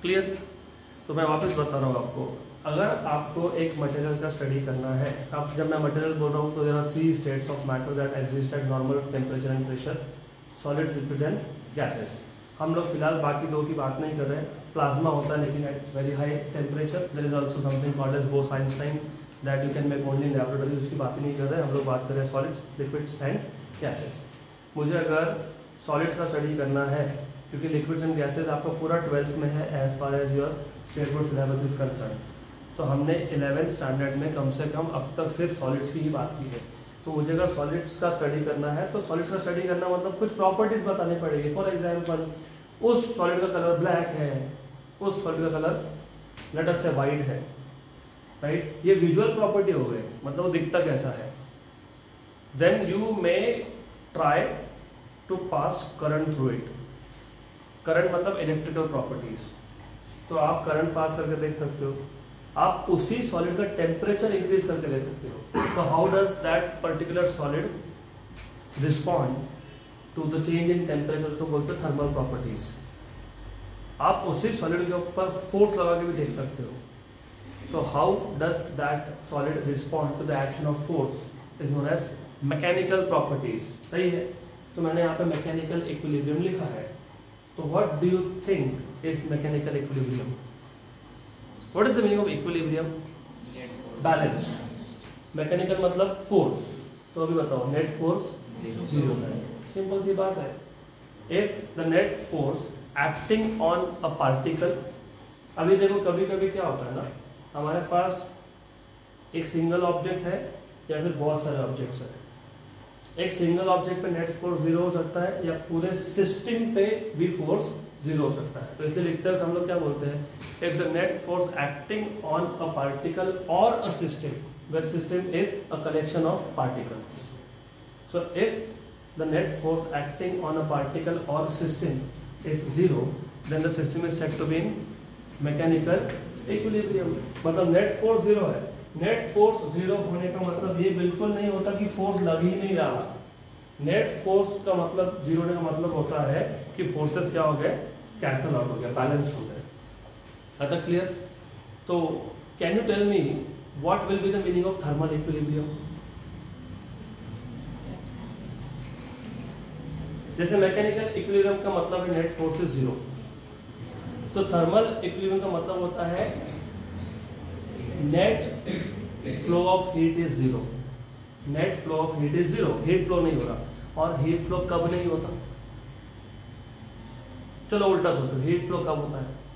क्लियर? तो मैं वापस बता रहा हूँ आपको, अगर आपको एक मटेरियल का स्टडी करना है, अब जब मैं मटेरियल बोल रहा हूँ तो there are 3 states of matter that exist at normal temperature and pressure, solid, liquid and gases. हम लोग फिलहाल बाकी 2 की बात नहीं कर रहे हैं। प्लाज्मा होता है लेकिन at very high temperature, there is also something called as Bose Einstein that you can make only in laboratory, उसकी बात ही नहीं कर रहे हैं। हम लोग बात कर रहे हैं सॉलिड्स, लिक्विड्स एंड गैसेस। मुझे अगर सॉलिड्स का स्टडी करना है, क्योंकि लिक्विड्स एंड गैसेस आपका पूरा 12th में है as far as your state board syllabus is concerned, तो हमने 11th स्टैंडर्ड में कम से कम अब तक सिर्फ सॉलिड्स की ही बात की है। तो मुझे अगर सॉलिड्स का स्टडी करना है तो सॉलिड्स का स्टडी करना मतलब कुछ प्रॉपर्टीज बतानी पड़ेगी। फॉर एग्जांपल, उस सॉलिड का कलर ब्लैक है, उस सॉलिड का कलर लेट अस से वाइट है, राइट? ये विजुअल प्रॉपर्टी हो गई, मतलब वो दिखता कैसा है। Then you may try to pass current through it. Current मतलब इलेक्ट्रिकल प्रॉपर्टीज, तो आप करंट पास करके देख सकते हो। आप उसी सॉलिड का टेम्परेचर इंक्रीज करके दे सकते हो। तो how does that particular solid respond to the change in temperature, उसको बोलते हैं थर्मल प्रॉपर्टीज। आप उसी सॉलिड के ऊपर फोर्स लगा के भी देख सकते हो। तो how does that solid respond to the action of force is known as mechanical properties. सही है? तो मैंने यहाँ पे मैकेनिकल इक्विलिब्रियम लिखा है। तो what do you think is mechanical equilibrium? What is the meaning of equilibrium? Balanced. Mechanical मतलब फोर्स, तो अभी बताओ नेट फोर्स 0 है। सिंपल सी बात है। If the net force acting on a particle, अभी देखो कभी कभी क्या होता है ना, हमारे पास एक सिंगल ऑब्जेक्ट है या फिर बहुत सारे ऑब्जेक्ट्स हैं। एक सिंगल ऑब्जेक्ट पे नेट फोर्स 0 हो सकता है या पूरे सिस्टम पे भी फोर्स 0 हो सकता है। तो इसलिए लिखते हैं हम लोग क्या बोलते हैं, if the net force acting on a particle or a system, where system is a collection of particles. So if the net force acting on a particle or system is 0, then the system is said to be in mechanical equilibrium. मतलब net force 0 है। net force 0 होने का मतलब ये बिल्कुल नहीं होता कि फोर्स लग ही नहीं रहा। नेट फोर्स का मतलब 0 होने का मतलब होता है कि फोर्सेस क्या हो गए, कैंसल आउट हो गया, बैलेंस हो गए। अतः क्लियर? तो can you tell me what will be the meaning of thermal equilibrium? जैसे मैकेनिकल इक्विलिब्रियम का मतलब है नेट फोर्स इज 0, तो थर्मल इक्विलिब्रियम का मतलब होता है net flow of heat is 0। Net flow of heat is 0, heat flow नहीं हो रहा। और हीट फ्लो कब नहीं होता? चलो उल्टा सोचो, हीट फ्लो कब होता है?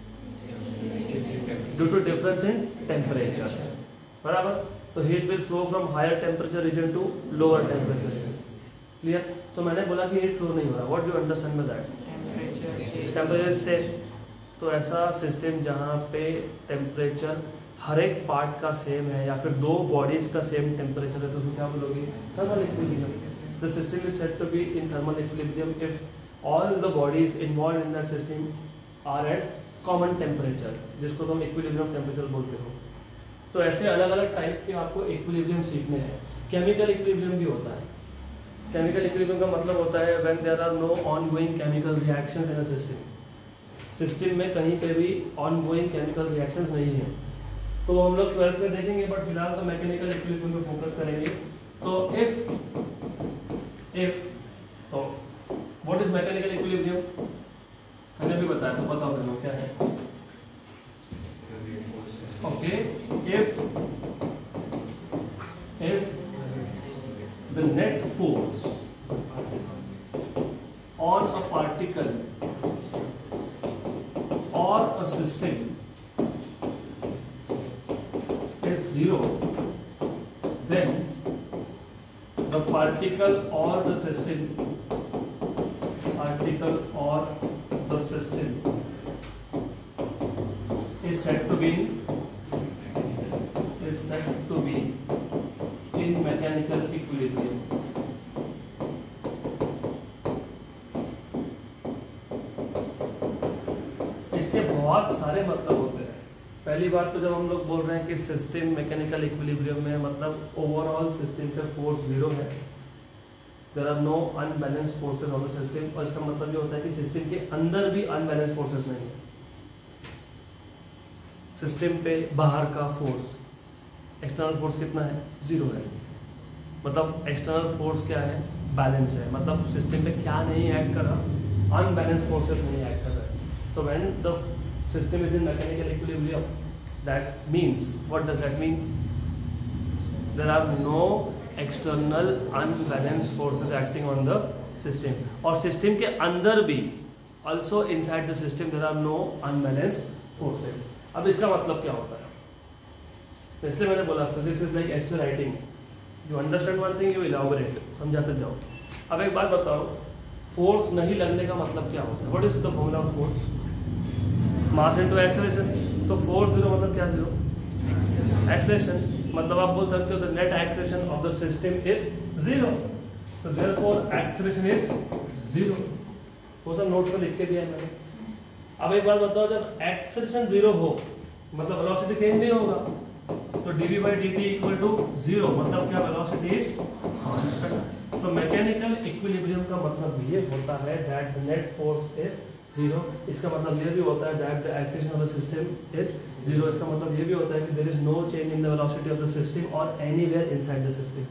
Due to difference in temperature, बराबर? तो heat will flow from higher temperature region to lower temperature region. Clear? तो मैंने बोला कि हीट फ्लो नहीं हो रहा, what do understand by that? Temperature से। तो ऐसा सिस्टम जहाँ पे टेम्परेचर हर एक पार्ट का सेम है या फिर 2 बॉडीज का सेम टेम्परेचर है, तो उसको क्या बोलोगे? Thermal equilibrium. The system is said to be in thermal equilibrium if all the bodies involve in that system are at common temperature, जिसको तुम इक्विलिब्रियम टेम्परेचर बोलते हो। तो ऐसे अलग अलग टाइप के आपको इक्विलिब्रियम सीखने हैं। केमिकल इक्विलिब्रियम भी होता है। केमिकल इक्विलिब्रियम का मतलब होता है when there are no ongoing chemical reactions in a system. System में कहीं पे भी ऑनगोइंग केमिकल रिएक्शंस नहीं है। तो हम लोग 12th में देखेंगे, बट फिलहाल तो मैकेनिकल इक्विलिब्रियम पे फोकस करेंगे। तो इफ तो व्हाट इज मैकेनिकल इक्विलिब्रियम? मैंने भी बताया, तो बताओ मेरे क्या है। Okay, if the net force on a particle or a system is 0, then the particle or the system is said to be in mechanical equilibrium. इसके बहुत सारे मतलब होते हैं। पहली बात तो जब हम लोग बोल रहे हैं कि सिस्टम मैकेनिकल इक्विलिब्रियम में, मतलब ओवरऑल सिस्टम पे फोर्स 0 है, there are no unbalanced forces on the system. और इसका मतलब ये होता है कि सिस्टम के अंदर भी अनबैलेंस्ड फोर्सेस नहीं है। सिस्टम पे बाहर का फोर्स, एक्सटर्नल फोर्स कितना है, 0 है। मतलब एक्सटर्नल फोर्स क्या है, बैलेंस है। मतलब सिस्टम पे क्या नहीं एक्ट कर रहा, अनबैलेंस फोर्सेस नहीं एक्ट कर रहे। तो when the system is in mechanical equilibrium, that means, what does that mean, there are no external unbalance forces acting on the system. और सिस्टम के अंदर भी, also inside the system, there are no unbalance forces. अब इसका मतलब क्या होता है, तो इसलिए मैंने बोला फिजिक्स इज लाइक ऐसे writing, you understand one thing you elaborate, समझाते जाओ। अब एक बात बताओ, फोर्स नहीं लगने का मतलब क्या होता है, what is the formula of force, mass into acceleration. तो फोर्स 0 मतलब क्या, 0 एक्सेलरेशन। मतलब आप बोल सकते हो the net acceleration of the system is 0, so therefore acceleration is 0। वो सब नोट्स में लिख के दिया है मैंने। अब एक बात बताओ, जब एक्सेलरेशन 0 हो मतलब वेलोसिटी चेंज नहीं होगा, तो dv/dt इक्वल टू 0, मतलब क्या, वेलोसिटी इज कांस्टेंट। तो मैकेनिकल इक्विलिब्रियम का मतलब ये होता है that the net force is 0। इसका मतलब ये भी होता है that the acceleration of the system is 0। इसका मतलब ये भी होता है कि there is no change in the velocity of the system और anywhere inside the system,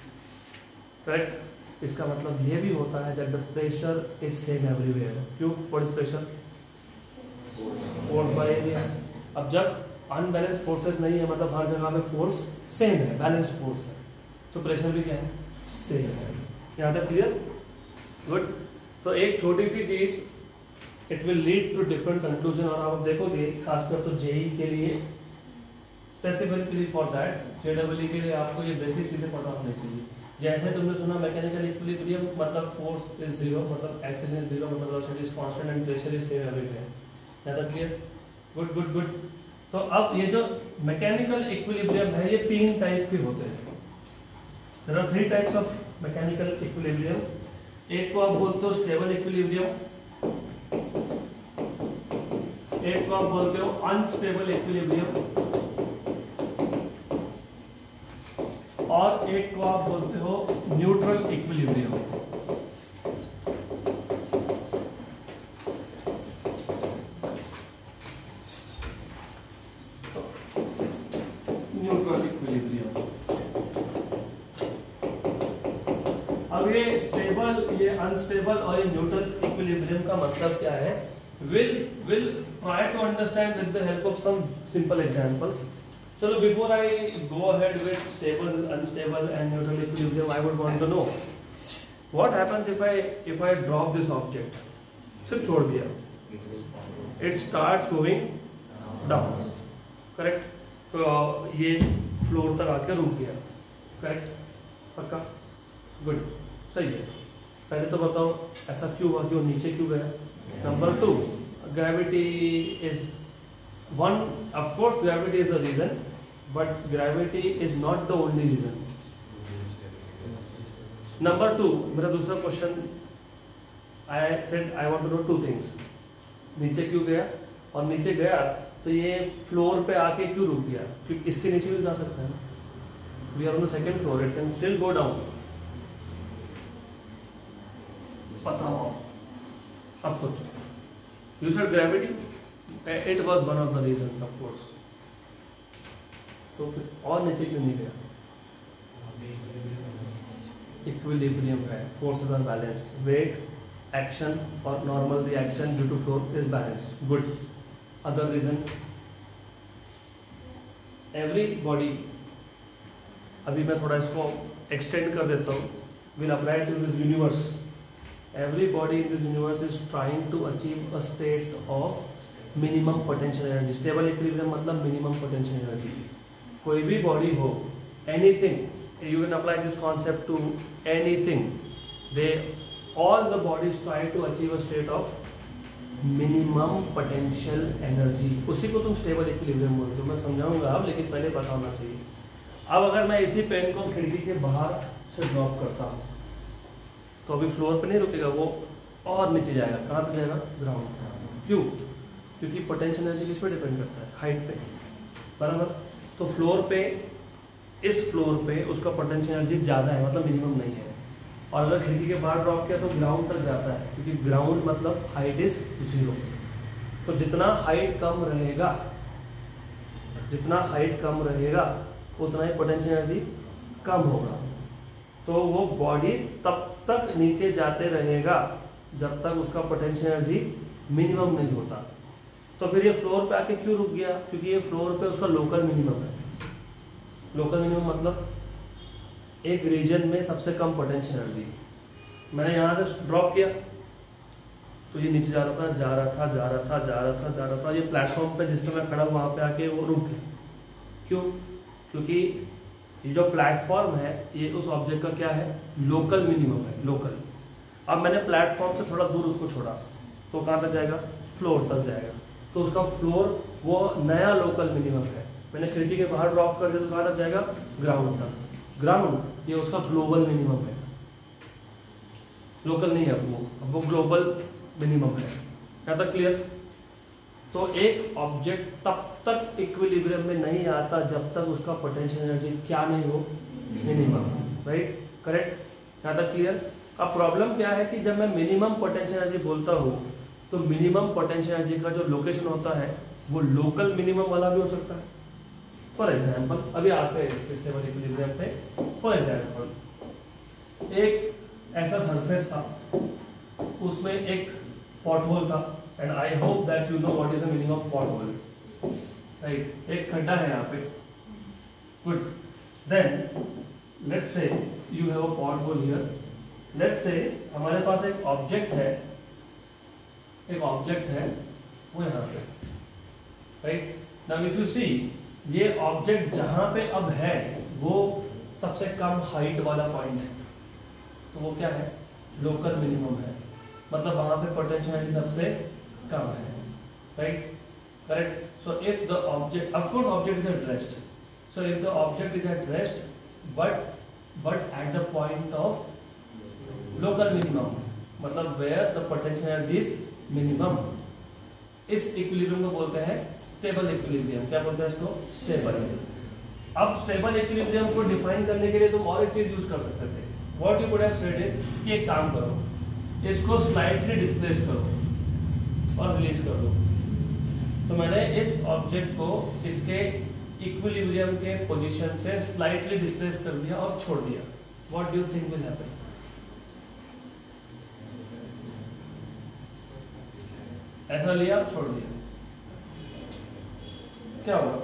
correct. इसका मतलब ये भी होता है that the pressure is same everywhere. क्यों, what is pressure, force by area. अब जब अनबैलेंस फोर्सेस नहीं है, मतलब हर जगह में फोर्स सेम है, बैलेंस फोर्स है, तो प्रेशर भी क्या है, सेम है। यहाँ तक क्लियर, गुड। तो एक छोटी सी चीज, it will lead to different conclusion. और आप देखोगे खासकर तो जेई के लिए, स्पेसिफिकली फॉर दैट, जेडब्ल्यू के लिए आपको ये बेसिक चीजें पता होनी चाहिए। जैसे तुमने सुना मैकेनिकल इक्विलिब्रियम मतलब फोर्स इज 0, मतलब एक्सेलरेशन इज 0, मतलब velocity is constant and pressure is same everywhere. यहाँ तक क्लियर, गुड गुड गुड। तो अब ये जो मैकेनिकल इक्विलिब्रियम है, ये 3 टाइप के होते हैं। There are 3 types of mechanical equilibrium. एक को आप बोलते हो स्टेबल इक्विलिब्रियम, एक को आप बोलते हो अनस्टेबल इक्विलिब्रियम, और एक को आप बोलते हो न्यूट्रल इक्विलिब्रियम। Neutral equilibrium. अब ये स्टेबल, ये अनस्टेबल और ये न्यूट्रल इक्विलिब्रियम का मतलब क्या है, will try to understand with the help of some simple examples. So before I go ahead with stable, unstable and neutral equilibrium, I would want to know what happens if I drop this object. सिर्फ छोड़ दिया, it starts moving down, correct? तो ये floor तक आके रुक गया, correct, पक्का, गुड, सही है। पहले तो बताओ ऐसा क्यों हुआ कि वो नीचे क्यों गया। Number 2, gravity is one, of course gravity is the reason, but gravity is not the only reason. Number 2, मेरा दूसरा question, I said I want to know 2 things. नीचे क्यों गया, और नीचे गया तो ये फ्लोर पे आके क्यों रुक गया, क्योंकि इसके नीचे भी जा सकता है ना, we are on the second floor, it can still go down. पता हो, अब सोचो, you said gravity, it was one of the reasons of course, तो फिर और नीचे क्यों नहीं गया। इक्विलिब्रियम है, forces are balanced, wait, action और normal reaction due to floor is balanced, good. Other reason, every body, अभी मैं थोड़ा इसको एक्सटेंड कर देता हूँ, will apply to this universe. Every body in this universe is trying to achieve a state of minimum potential energy. Stable equilibrium मतलब minimum potential energy. कोई भी बॉडी हो, anything, you can apply this concept to anything, all the bodies try to achieve a state of minimum potential energy, उसी को तुम stable equilibrium बोलते हो। मैं समझाऊंगा अब, लेकिन पहले पता होना चाहिए। अब अगर मैं इसी पेन को खिड़की के बाहर से ड्रॉप करता हूँ तो अभी फ्लोर पे नहीं रुकेगा, वो और नीचे जाएगा, कहाँ तक जाएगा, ग्राउंड। क्यों, क्योंकि पोटेंशियल एनर्जी किस पे डिपेंड करता है, हाइट पे, बराबर। तो फ्लोर पे, इस फ्लोर पे उसका पोटेंशियल एनर्जी ज़्यादा है, मतलब मिनिमम नहीं है। और अगर खिड़की के बाहर ड्रॉप किया तो ग्राउंड तक जाता है, क्योंकि ग्राउंड मतलब हाइट इज 0। तो जितना हाइट कम रहेगा जितना हाइट कम रहेगा उतना ही पोटेंशियल एनर्जी कम होगा। तो वो बॉडी तब तक नीचे जाते रहेगा जब तक उसका पोटेंशियल एनर्जी मिनिमम नहीं होता। तो फिर ये फ्लोर पे आके क्यों रुक गया? क्योंकि ये फ्लोर पे उसका लोकल मिनिमम है। लोकल मिनिमम मतलब एक रीजन में सबसे कम पोटेंशियल एनर्जी। मैंने यहाँ से ड्रॉप किया तो ये नीचे जा रहा था, जा रहा था, जा रहा था, जा रहा था, जा रहा था। ये प्लेटफॉर्म पे जिस पे मैं खड़ा वहाँ पे आके वो रुक गया। क्यों? क्योंकि ये जो प्लेटफॉर्म है ये उस ऑब्जेक्ट का क्या है? लोकल मिनिमम है, लोकल। अब मैंने प्लेटफॉर्म से थोड़ा दूर उसको छोड़ा तो कहाँ तक जाएगा? फ्लोर तक जाएगा। तो उसका फ्लोर वो नया लोकल मिनिमम है। मैंने खिड़की के बाहर ड्रॉप कर दिया तो कहाँ तक जाएगा? ग्राउंड तक। ग्राउंड ये उसका ग्लोबल मिनिमम है, लोकल नहीं है अब वो ग्लोबल मिनिमम है। क्या तक क्लियर? तो एक ऑब्जेक्ट तब तक इक्विलिब्रियम में नहीं आता जब तक उसका पोटेंशियल एनर्जी क्या नहीं हो? मिनिमम। राइट? करेक्ट? क्या तक क्लियर? अब प्रॉब्लम क्या है कि जब मैं मिनिमम पोटेंशियल एनर्जी बोलता हूँ तो मिनिमम पोटेंशियल एनर्जी का जो लोकेशन होता है वो लोकल मिनिमम वाला भी हो सकता है। फॉर एग्जाम्पल अभी आते हैं स्टेबल इक्विलिब्रियम पे। फॉर एग्जाम्पल एक ऐसा सरफेस था, उसमें एक पॉट होल था, and I hope that you know what is the meaning of pothole. Right? एक खड्डा है यहाँ पे। Good. Then let's say you have a pothole here. Let's say हमारे पास एक ऑब्जेक्ट है, वो यहाँ पे। राइट? नाउ इफ यू सी ये ऑब्जेक्ट जहाँ पे अब है वो सबसे कम हाइट वाला पॉइंट है, तो वो क्या है? लोकल मिनिमम है। मतलब वहाँ पे पोटेंशियल एनर्जी सबसे कम है। Right? Correct? So if the object, of course object is at rest, so if the object is at rest but at the point of local minimum, मतलब where the potential energy is minimum, इस equilibrium को बोलते हैं stable equilibrium. क्या बोलते हैं इसको? Stable. अब स्टेबल इक्विलिब्रियम को डिफाइन करने के लिए तुम और एक चीज यूज कर सकते थे। What you could have said is कि एक काम करो, इसको स्लाइटली डिस्प्लेस करो और रिलीज कर दो। तो मैंने इस ऑब्जेक्ट को इसके इक्विलिब्रियम के पोजीशन से स्लाइटली डिस्प्लेस कर दिया और छोड़ दिया। What do you think will happen? ऐसा लिया, छोड़ दिया, क्या होगा?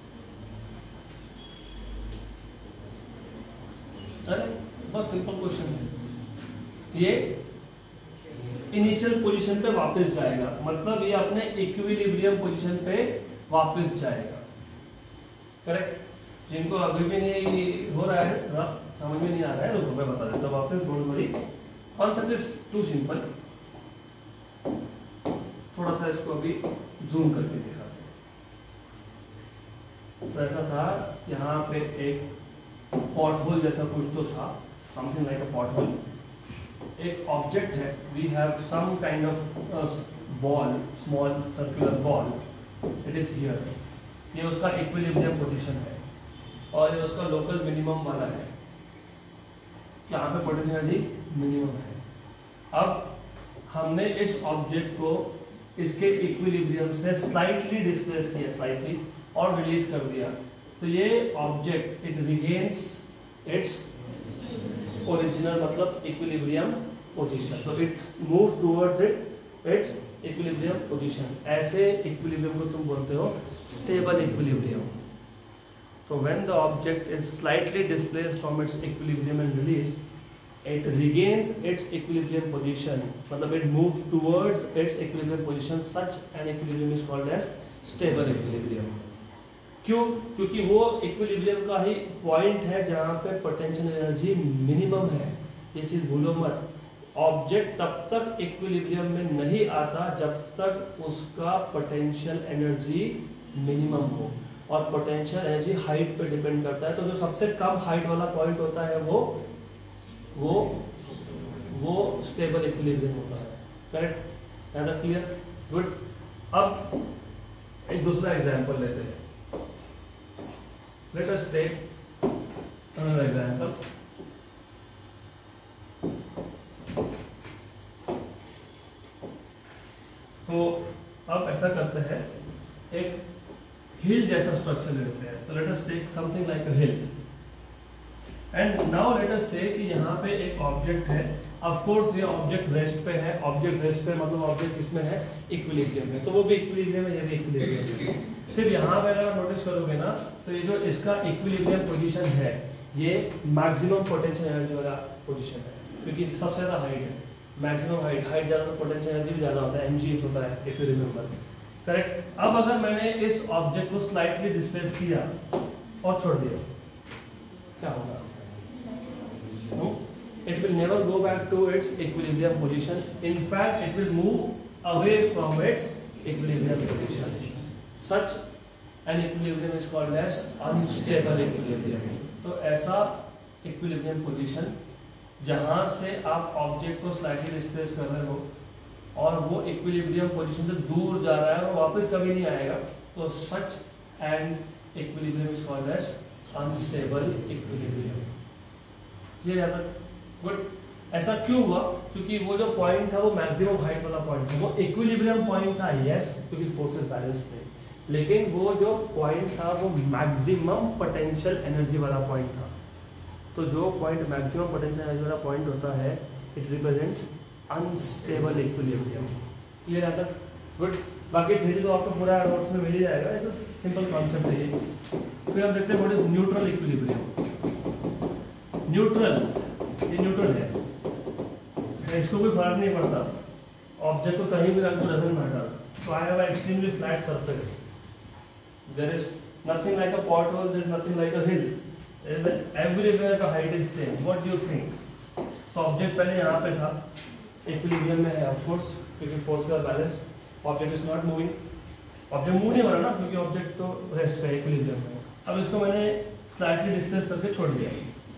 अरे बहुत सिंपल क्वेश्चन है। ये इनिशियल पोजीशन पे वापस जाएगा, मतलब ये अपने इक्विलिब्रियम पोजीशन पे वापस जाएगा। करेक्ट? जिनको अभी भी नहीं हो रहा है, समझ में नहीं आ रहा है, तो मैं बता देता हूँ वापस। Don't worry, concept is too simple. थोड़ा सा इसको अभी जूम करके दिखाते हैं। तो ऐसा था, यहाँ पे एक पॉट होल जैसा कुछ तो था, something like a pothole. एक ऑब्जेक्ट है, we have some kind of ball, small circular ball, it is here. ये उसका इक्विलिब्रियम पोजीशन है और ये उसका लोकल मिनिमम वाला है। यहाँ पे पोटेंशियल एनर्जी मिनिमम है। अब हमने इस ऑब्जेक्ट को इसके इक्विलिब्रियम से स्लाइटली डिस्प्लेस किया, स्लाइटली, और रिलीज कर दिया। तो ये object it regains its original मतलब इक्विलिब्रियम पोजीशन। तो its move towards its equilibrium position. ऐसे इक्विलिब्रियम को तुम बोलते हो स्टेबल इक्विलिब्रियम। तो when the object is slightly displaced from its equilibrium and released, it regains its equilibrium position, मतलब it moves towards its equilibrium position. Such an equilibrium is called as stable equilibrium. क्यों? क्योंकि वो equilibrium का ही point है जहाँ पे potential energy minimum है। ये चीज़ भूलो मत। ऑब्जेक्ट तब तक इक्विलिब्रियम में नहीं आता जब तक उसका पोटेंशियल एनर्जी मिनिमम हो, और पोटेंशियल एनर्जी हाइट पे डिपेंड करता है। तो जो सबसे कम हाइट वाला पॉइंट होता है वो स्टेबल इक्विलिब्रियम होता है। करेक्ट? ज़्यादा क्लियर? गुड। अब एक दूसरा एग्जांपल लेते हैं। Let us take another example. तो अब ऐसा करते हैं, एक हिल जैसा स्ट्रक्चर लेते हैं। तो let us take something like a hill and now let us say कि यहाँ पे एक ऑब्जेक्ट है। ऑफ कोर्स ये ऑब्जेक्ट रेस्ट पे है। ऑब्जेक्ट रेस्ट पे मतलब ऑब्जेक्ट किसमें है, इक्विलिब्रियम में। तो वो भी इक्विलिब्रियम है, ये भी इक्विलिब्रियम है। सिर्फ यहाँ पे अगर आप नोटिस करोगे ना तो ये जो इसका इक्विलिब्रियम पोजीशन है ये मैक्सिमम पोटेंशियल एनर्जी वाला पोजीशन है, क्योंकि सबसे ज़्यादा हाइट है। मैक्सिमम हाइट ज़्यादा तो पोटेंशियल एनर्जी भी ज़्यादा होता है, mgh होता है इफ यू रिमेंबर, करेक्ट। अब अगर मैंने इस ऑब्जेक्ट को स्लाइटली डिस्प्लेस किया और छोड़ दिया, क्या होगा? It will never go back to its equilibrium position. In fact, it will move away from its equilibrium position. Such an equilibrium is called as unstable equilibrium. तो ऐसा equilibrium position जहाँ से आप ऑब्जेक्ट को स्लाइटली डिस्प्लेस कर रहे हो और वो equilibrium position से दूर जा रहा है और वापस कभी नहीं आएगा, तो such an equilibrium is called as unstable equilibrium. ये याद रख। गुड। ऐसा क्यों हुआ? क्योंकि वो जो पॉइंट था वो मैक्सिमम हाइट वाला पॉइंट था, वो इक्विलिब्रियम पॉइंट था, यस, क्योंकि फोर्सेस बैलेंस थे, लेकिन वो जो पॉइंट था वो मैक्सिमम पोटेंशियल एनर्जी वाला पॉइंट था। तो जो पॉइंट मैक्सिमम पोटेंशियल एनर्जी वाला पॉइंट होता है it represents unstable equilibrium. Clear आता? गुड। बाकी थ्योरी तो आपको पूरा नोट्स में मिल ही जाएगा, ये तो सिंपल कॉन्सेप्ट है ये। फिर हम देखते हैं what is neutral equilibrium. Neutral, ये न्यूट्रल है, इसको कोई फर्क नहीं पड़ता, ऑब्जेक्ट को कहीं भी रख दो, doesn't matter. So I have an extremely flat surface. There is nothing like a pothole, there is nothing like a hill. There is everywhere the height is same. What do you think? तो object पहले यहाँ पे था, equilibrium में है of course, क्योंकि force का balance, object is not moving, object move नहीं हो रहा ना, क्योंकि ऑब्जेक्ट तो रेस्ट पे इक्विलिब्रियम में। अब इसको मैंने स्लाइटली डिस्प्लेस करके छोड़ दिया,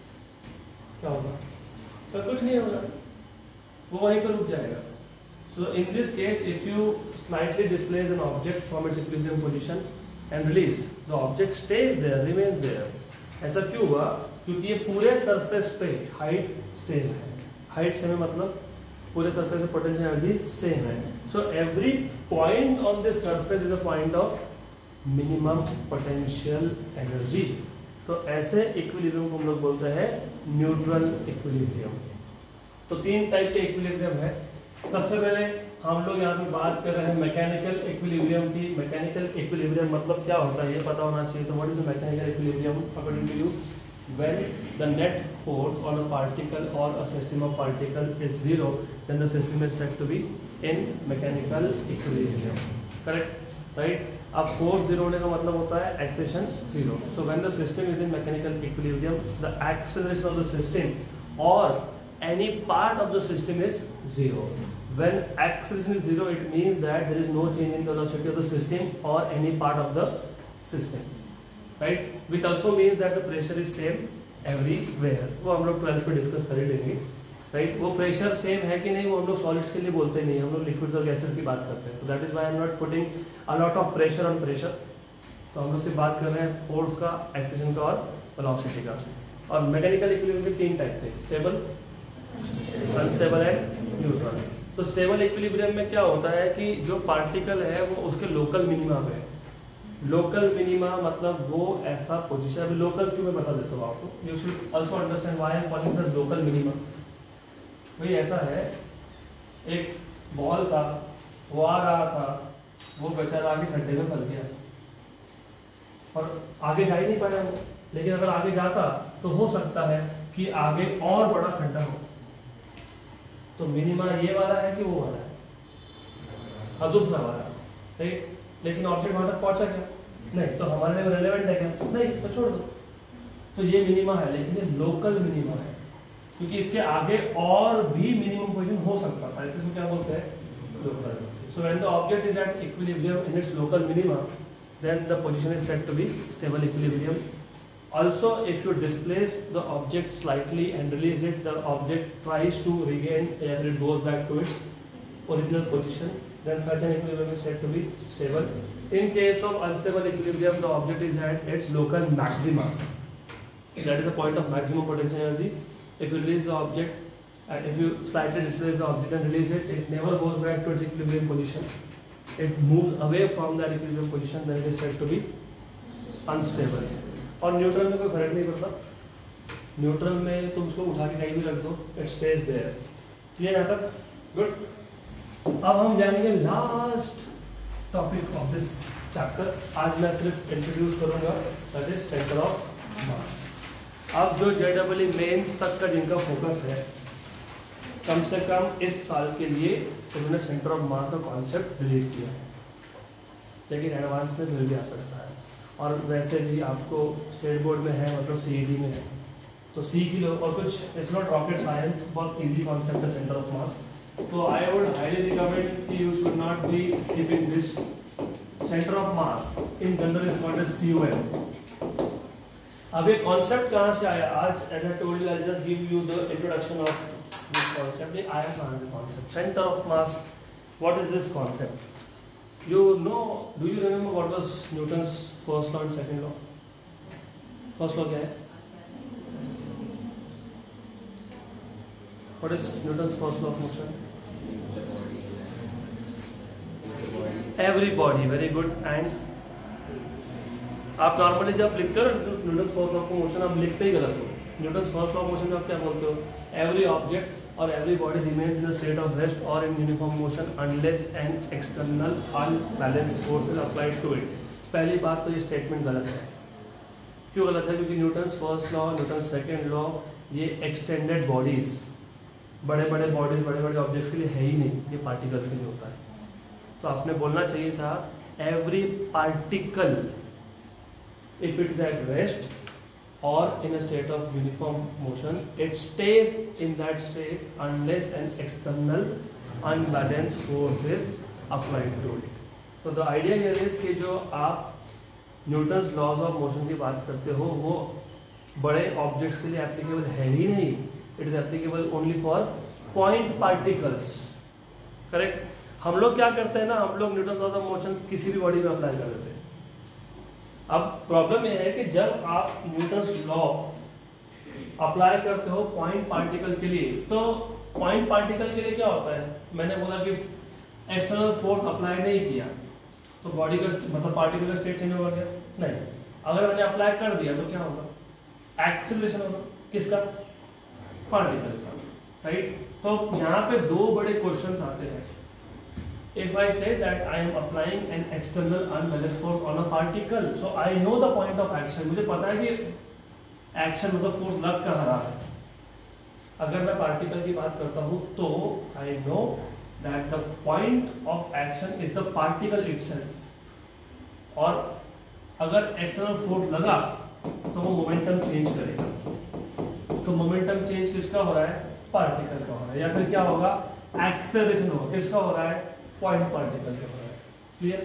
क्या होगा? तो कुछ नहीं होगा, वो वहीं पर रुक जाएगा। So in this case, if you slightly displace an object from its equilibrium position and release, the object stays there, remains there. ऐसा क्यों हुआ? क्योंकि ये पूरे सरफेस पे हाइट सेम है। हाइट सेम है मतलब पूरे सरफेस पे पोटेंशियल एनर्जी सेम है। So every point on this surface is a point of minimum potential energy. तो ऐसे इक्विलिब्रियम को हम लोग बोलते हैं न्यूट्रल इक्विलिब्रियम। तो तीन टाइप के इक्विलिब्रियम है। सबसे पहले हम लोग यहाँ पे बात कर रहे हैं मैकेनिकल इक्विलिब्रियम की। मैकेनिकल इक्विलिब्रियम मतलब क्या होता है ये पता होना चाहिए। तो what is the mechanical equilibrium according to you? When the net force on a particle और a system of particle is zero, then the system is said to be in mechanical equilibrium, correct, right. अब force zero होने का मतलब होता है acceleration zero. So when the system is in mechanical equilibrium, the acceleration of the system और any part of the system is zero. When acceleration is zero, it means that there is no change in the velocity of the system or any part of the system, right? Which also means that the pressure is same everywhere. वो हम लोग 12th में discuss कर ही लेंगे, right. वो pressure same है कि नहीं वो हम लोग सॉलिड्स के लिए बोलते नहीं, हम लोग लिक्विड्स और गैसेस की बात करते हैं। तो that is why I am not putting a lot of pressure on pressure. तो हम लोग सिर्फ बात कर रहे हैं फोर्स का, एक्सेलरेशन का और वेलोसिटी का। और मैकेनिकल इक्विलिब्रियम के तीन टाइप थे, स्टेबल, अनस्टेबल एंड न्यूट्रल। तो स्टेबल इक्विलिब्रियम में क्या होता है कि जो पार्टिकल है वो उसके लोकल मिनिमा पे है। लोकल मिनिमा मतलब वो ऐसा पोजीशन, अभी लोकल क्यों मैं बता देता हूँ आपको, you should also understand why I am calling this local minima. वही ऐसा है, एक बॉल था, वो आ रहा था, वो बेचारा आगे खड्डे में फंस गया और आगे जा ही नहीं पाया वो। लेकिन अगर आगे जाता तो हो सकता है कि आगे और बड़ा खड्डा हो। तो मिनिमा ये वाला है कि वो वाला है, और दूसरा वाला, राइट। लेकिन ऑब्जेक्ट वहां तक पहुंचा क्या? नहीं। तो हमारे लिए रेलेवेंट है क्या? नहीं, तो छोड़ दो। तो ये मिनिमा है, लेकिन ये लोकल मिनिमा है, क्योंकि इसके आगे और भी मिनिमम पोजीशन हो सकता था, इसलिए क्या बोलते हैं? Local. So when the object is at equilibrium in its local minima, then the position is said to be stable equilibrium. Also, if you displace the object slightly and release it, the object tries to regain, and it goes back to its original position, then such an equilibrium is said to be stable. In case of unstable equilibrium, the object is at its local maxima. That is the point of maximum potential energy. If you release the object, and if you slightly displace the object and release it, it never goes back to its equilibrium position. It moves away from that equilibrium position, then it is said to be unstable है। और neutral में कोई फर्क नहीं पड़ता, neutral में तुम उसको उठा के कहीं भी रख दो, इट स्टेज देयर। क्लियर यहाँ तक? गुड। अब हम जाएंगे last topic of this chapter. आज मैं सिर्फ इंट्रोड्यूस करूंगा, that is centre of mass. अब जो JEE मेंस तक का जिनका फोकस है, कम से कम इस साल के लिए उन्होंने सेंटर ऑफ मास का कॉन्सेप्ट डिलीट किया है, लेकिन एडवांस में फिर भी आ सकता है। और वैसे भी आपको स्टेट बोर्ड में है, मतलब CET में है, तो सीख ही लो। और कुछ इट्स नॉट रॉकेट साइंस, बहुत इजी कॉन्सेप्ट है सेंटर ऑफ मास। तो आई वुड हाईली रिकमेंड कि you should not be skipping this centre of mass. In general is called as COM। अब ये कॉन्सेप्ट कहाँ से आया? आज as I told you, I just give you the introduction of this concept. ये आया कहाँ से concept centre of mass? What is this concept? You know, do you remember what was Newton's first law and second law? First law क्या है? What is Newton's first law of motion? Every body, very good. And आप normally जब लिखते हो Newton's first law of motion, आप लिखते ही गलत हो। Newton's first law of motion में आप क्या बोलते हो? Every object or every body remains in a state of rest or in uniform motion unless an external unbalanced force is applied to it। पहली बात तो ये स्टेटमेंट गलत है। क्यों गलत है? क्योंकि Newton's first law, Newton's second law, ये एक्सटेंडेड बॉडीज, बड़े बड़े बॉडीज, बड़े बड़े ऑब्जेक्ट्स के लिए है ही नहीं, ये पार्टिकल्स के लिए होता है। तो आपने बोलना चाहिए था every particle if it is at rest or in a state of uniform motion, it stays in that state unless an external unbalanced force is applied to it। So the idea here is कि जो आप Newton's laws of motion की बात करते हो, वो बड़े objects के लिए एप्लीकेबल है ही नहीं। It is applicable only for point particles. Correct? हम लोग क्या करते हैं ना, हम लोग न्यूटन्स लॉज ऑफ मोशन किसी भी बॉडी में अप्लाई कर देते हैं। अब प्रॉब्लम यह है कि जब आप न्यूटन्स लॉ अप्लाई करते हो पॉइंट पार्टिकल के लिए, तो पॉइंट पार्टिकल के लिए क्या होता है? मैंने बोला कि एक्सटर्नल फोर्स अप्लाई नहीं किया तो बॉडी का मतलब पार्टिकल का स्टेट चेंज हो गया? नहीं। अगर मैंने अप्लाई कर दिया तो क्या होगा? एक्सेलरेशन होगा। किसका? पार्टिकल का, राइट? तो यहाँ पे दो बड़े क्वेश्चन आते हैं। If I say that I am applying an external unbalanced force on a particle, so I know the point of action। मुझे पता है कि एक्शन मतलब फोर्स लग कहाँ रहा है। अगर मैं पार्टिकल की बात करता हूँ तो I know that the point of action is the particle itself। और अगर एक्सटर्नल फोर्स लगा तो वो मोमेंटम चेंज करेगा। तो मोमेंटम चेंज किसका हो रहा है? पार्टिकल का हो रहा है। या फिर क्या होगा? एक्सेलरेशन होगा। किसका हो रहा है? पॉइंट पार्टिकल का हो रहा है। क्लियर?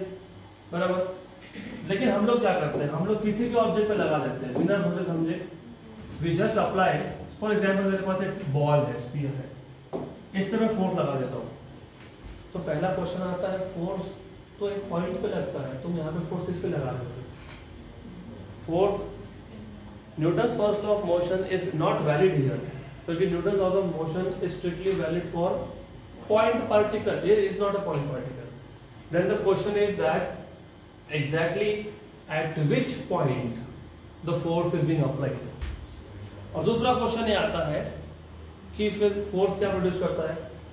बराबर। लेकिन हम लोग क्या करते हैं? हम लोग किसी भी ऑब्जेक्ट पे लगा देते हैं बिना सोचे समझे। We just apply. For example मेरे पास एक बॉल है, स्फीयर है, इस पे मैं फोर्स लगा देता हूँ। तो पहला क्वेश्चन आता है, फोर्स तो एक पॉइंट पे लगता है, तुम यहाँ पे फोर्स किस पे लगा रहे हो? Force Newton's first law of motion is not valid here, क्योंकि Newton's law of motion is strictly valid for point particle. Here is not a point particle. Then the question is that exactly at which point the force is being applied। और दूसरा question ये आता है कि फिर force क्या produce करता है?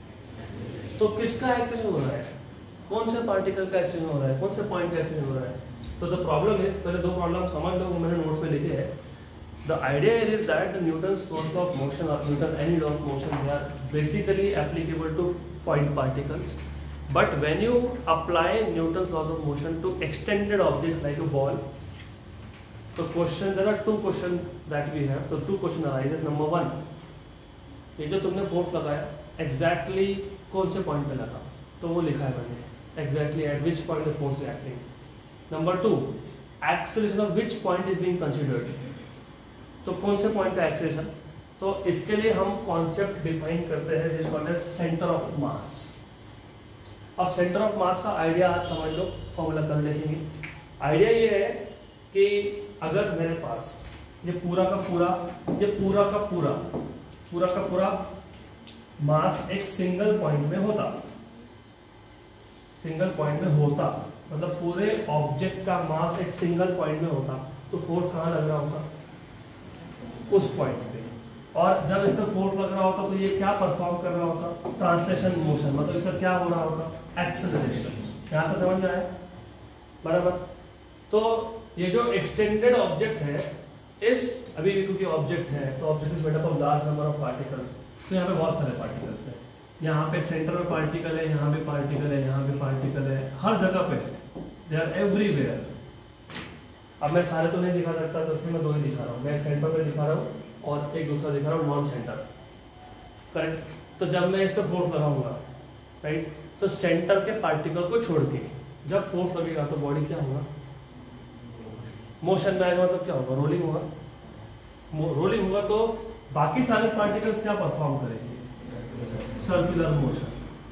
तो किसका एक्सीलरेशन हो रहा है? कौन से पार्टिकल का एक्सीलरेशन हो रहा है? कौन से पॉइंट का एक्सीलरेशन हो रहा है? तो द प्रॉब्लम इज, पहले दो प्रॉब्लम समझ लो, मैंने नोट्स में लिखे हैं। The idea is that the Newton's first law of motion or Newton's any law of motion, they are basically applicable to point particles. But when you apply Newton's laws of motion to extended objects like a ball, the question, there are two questions that we have. So two questions arises. Number one, ये जो तुमने force लगाया exactly कौन से point पे लगा? तो वो लिखा है मैंने exactly at which point the force is acting. Number two, acceleration of which point is being considered? तो कौन से पॉइंट का एक्सेलरेशन? तो इसके लिए हम कॉन्सेप्ट डिफाइन करते हैं जिसको कहते हैं सेंटर ऑफ मास। अब सेंटर ऑफ मास का आइडिया आज समझ लो, फॉर्मूला कर देखेंगे। आइडिया ये है कि अगर मेरे पास ये पूरा का पूरा मास एक सिंगल पॉइंट में होता, मतलब पूरे ऑब्जेक्ट का मास एक सिंगल पॉइंट में होता, तो फोर्स कहाँ लग रहा होगा? उस पॉइंट पे। और जब इसका फोर्स लग रहा होता तो ये क्या परफॉर्म कर रहा होता? ट्रांसलेशन मोशन, मतलब इसका क्या हो रहा होगा? एक्सेलरेशन। यहाँ तक समझ में आया? बराबर। तो ये जो एक्सटेंडेड ऑब्जेक्ट है, इस अभी क्योंकि ऑब्जेक्ट है तो object is made up of large number of particles, तो यहाँ पे बहुत सारे पार्टिकल्स हैं। यहाँ पे सेंटर में पार्टिकल है, यहाँ पे पार्टिकल है, यहाँ पे पार्टिकल है, हर जगह पे है, दे आर एवरीवेयर। अब मैं सारे तो नहीं दिखा सकता, तो इसमें मैं दो ही दिखा रहा हूँ। मैं एक सेंटर पे दिखा रहा हूँ और एक दूसरा दिखा रहा हूँ नॉन सेंटर, करेक्ट। तो जब मैं इस पर फोर्स लगाऊंगा, राइट, तो सेंटर के पार्टिकल को छोड़ के जब फोर्स लगेगा तो बॉडी क्या होगा? मोशन में आएगा, मतलब क्या होगा? रोलिंग होगा। रोलिंग होगा तो बाकी सारे पार्टिकल्स क्या परफॉर्म करेंगे? Circular motion,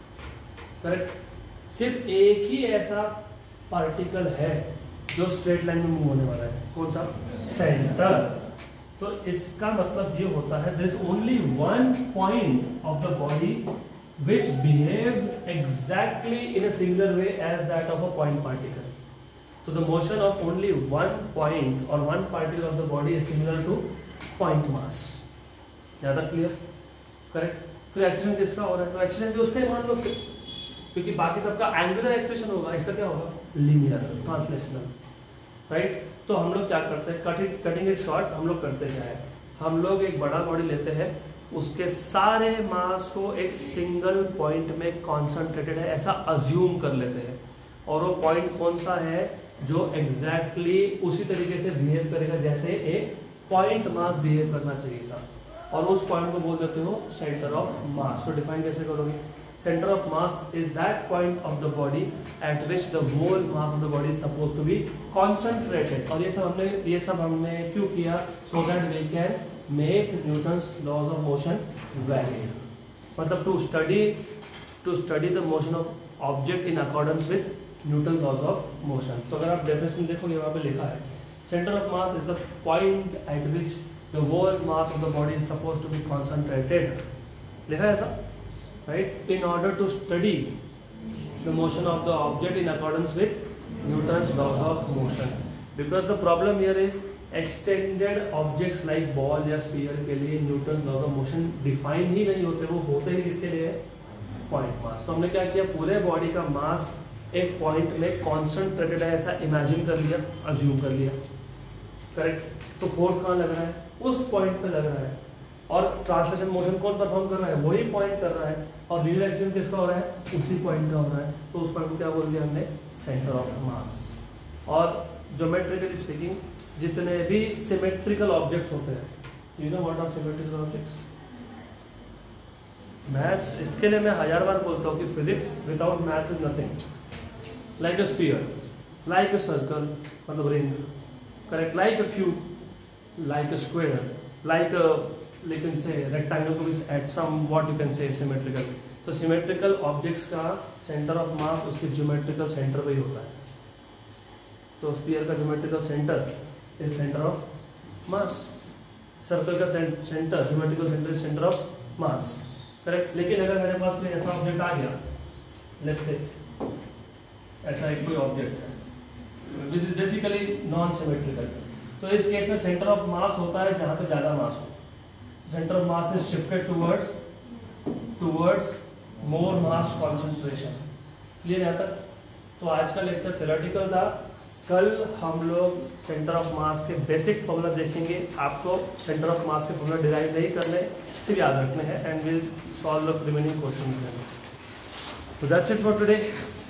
correct. सिर्फ एक ही ऐसा पार्टिकल है जो स्ट्रेट लाइन में मूव होने वाला है, कौन सा? सेंटर। तो इसका मतलब ये होता है there is only one point of the body which behaves exactly in a similar way as that of a point particle. So the motion of only one point or one particle of the body is similar to point mass. ज़्यादा clear? Correct. फिर acceleration किसका हो रहा है? तो acceleration भी उसका ही मान लो फिर, क्योंकि बाकी सबका एंगुलर एक्सीलरेशन होगा, इसका क्या होगा? Linear, translational, right. तो हम लोग क्या करते हैं? कटिंग इट शॉर्ट, हम लोग करते क्या है? हम लोग एक बड़ा बॉडी लेते हैं, उसके सारे मास को एक सिंगल पॉइंट में कॉन्सेंट्रेटेड है ऐसा अज्यूम कर लेते हैं, और वो पॉइंट कौन सा है? जो एग्जैक्टली उसी तरीके से बिहेव करेगा जैसे एक पॉइंट मास बिहेव करना चाहिए था, और उस पॉइंट को बोल देते हो सेंटर ऑफ मास। तो डिफाइन कैसे करोगे? Centre of mass is that point of the body at which the whole mass of the body is suppose to be concentrated. और ये सब हमने क्यों किया? So that we can make Newton's laws of motion valid, मतलब to study the motion of object in accordance with Newton's laws of motion। तो अगर आप डेफिनेशन देखोगे वहाँ पे लिखा है center of mass is the point at which the whole mass of the body is supposed to be concentrated, लिखा है ऐसा, right? In order to study the motion of the object in accordance with Newton's laws of motion, because the problem here is extended objects like ball या sphere के लिए Newton laws of motion define ही नहीं होते, वो होते ही किसके लिए? Point mass. तो हमने क्या किया? पूरे बॉडी का मास एक पॉइंट में कॉन्सेंट्रेटेड है ऐसा इमेजिन कर लिया, अज्यूम कर लिया, करेक्ट। तो फोर्स कहाँ लग रहा है? उस पॉइंट पे लग रहा है, और ट्रांसलेशन मोशन कौन परफॉर्म कर रहा है? वही पॉइंट कर रहा है, और लीनियर एक्सीलरेशन किसका हो रहा है? उसी पॉइंट का हो रहा है। तो उस पॉइंट को क्या बोल दिया हमने? Centre of mass. और ज्योमेट्रिकली स्पीकिंग जितने भी सिमेट्रिकल ऑब्जेक्ट्स होते हैं, you know what are symmetrical objects? Maths, इसके लिए मैं 1000 बार बोलता हूँ कि physics without maths is nothing. Like a sphere, like a circle मतलब ring, correct, like a cube, like a square, like a, लेकिन से रेक्टेंगल को भी at some what you can say symmetrical. तो सिमेट्रिकल ऑब्जेक्ट्स का centre of mass उसके geometrical centre पे ही होता है। तो स्फीयर का geometrical centre is centre of mass, circle का centre geometrical centre is centre of mass, correct. लेकिन अगर मेरे पास कोई ऐसा ऑब्जेक्ट आ गया, लेट्स से ऐसा एक कोई ऑब्जेक्ट है which is basically non symmetrical, तो इस केस में सेंटर ऑफ मास होता है जहाँ पे ज़्यादा मास हो। Centre of mass is shifted towards more mass concentration. Clear यहाँ तक? तो आज का लेक्चर थ्योरेटिकल था। कल हम लोग सेंटर ऑफ मास के बेसिक फॉर्मूला देखेंगे। आपको सेंटर ऑफ मास के फॉर्मूला डिराइव नहीं करने, सिर्फ याद रखने हैं, and will solve the remaining question. So that's it for today.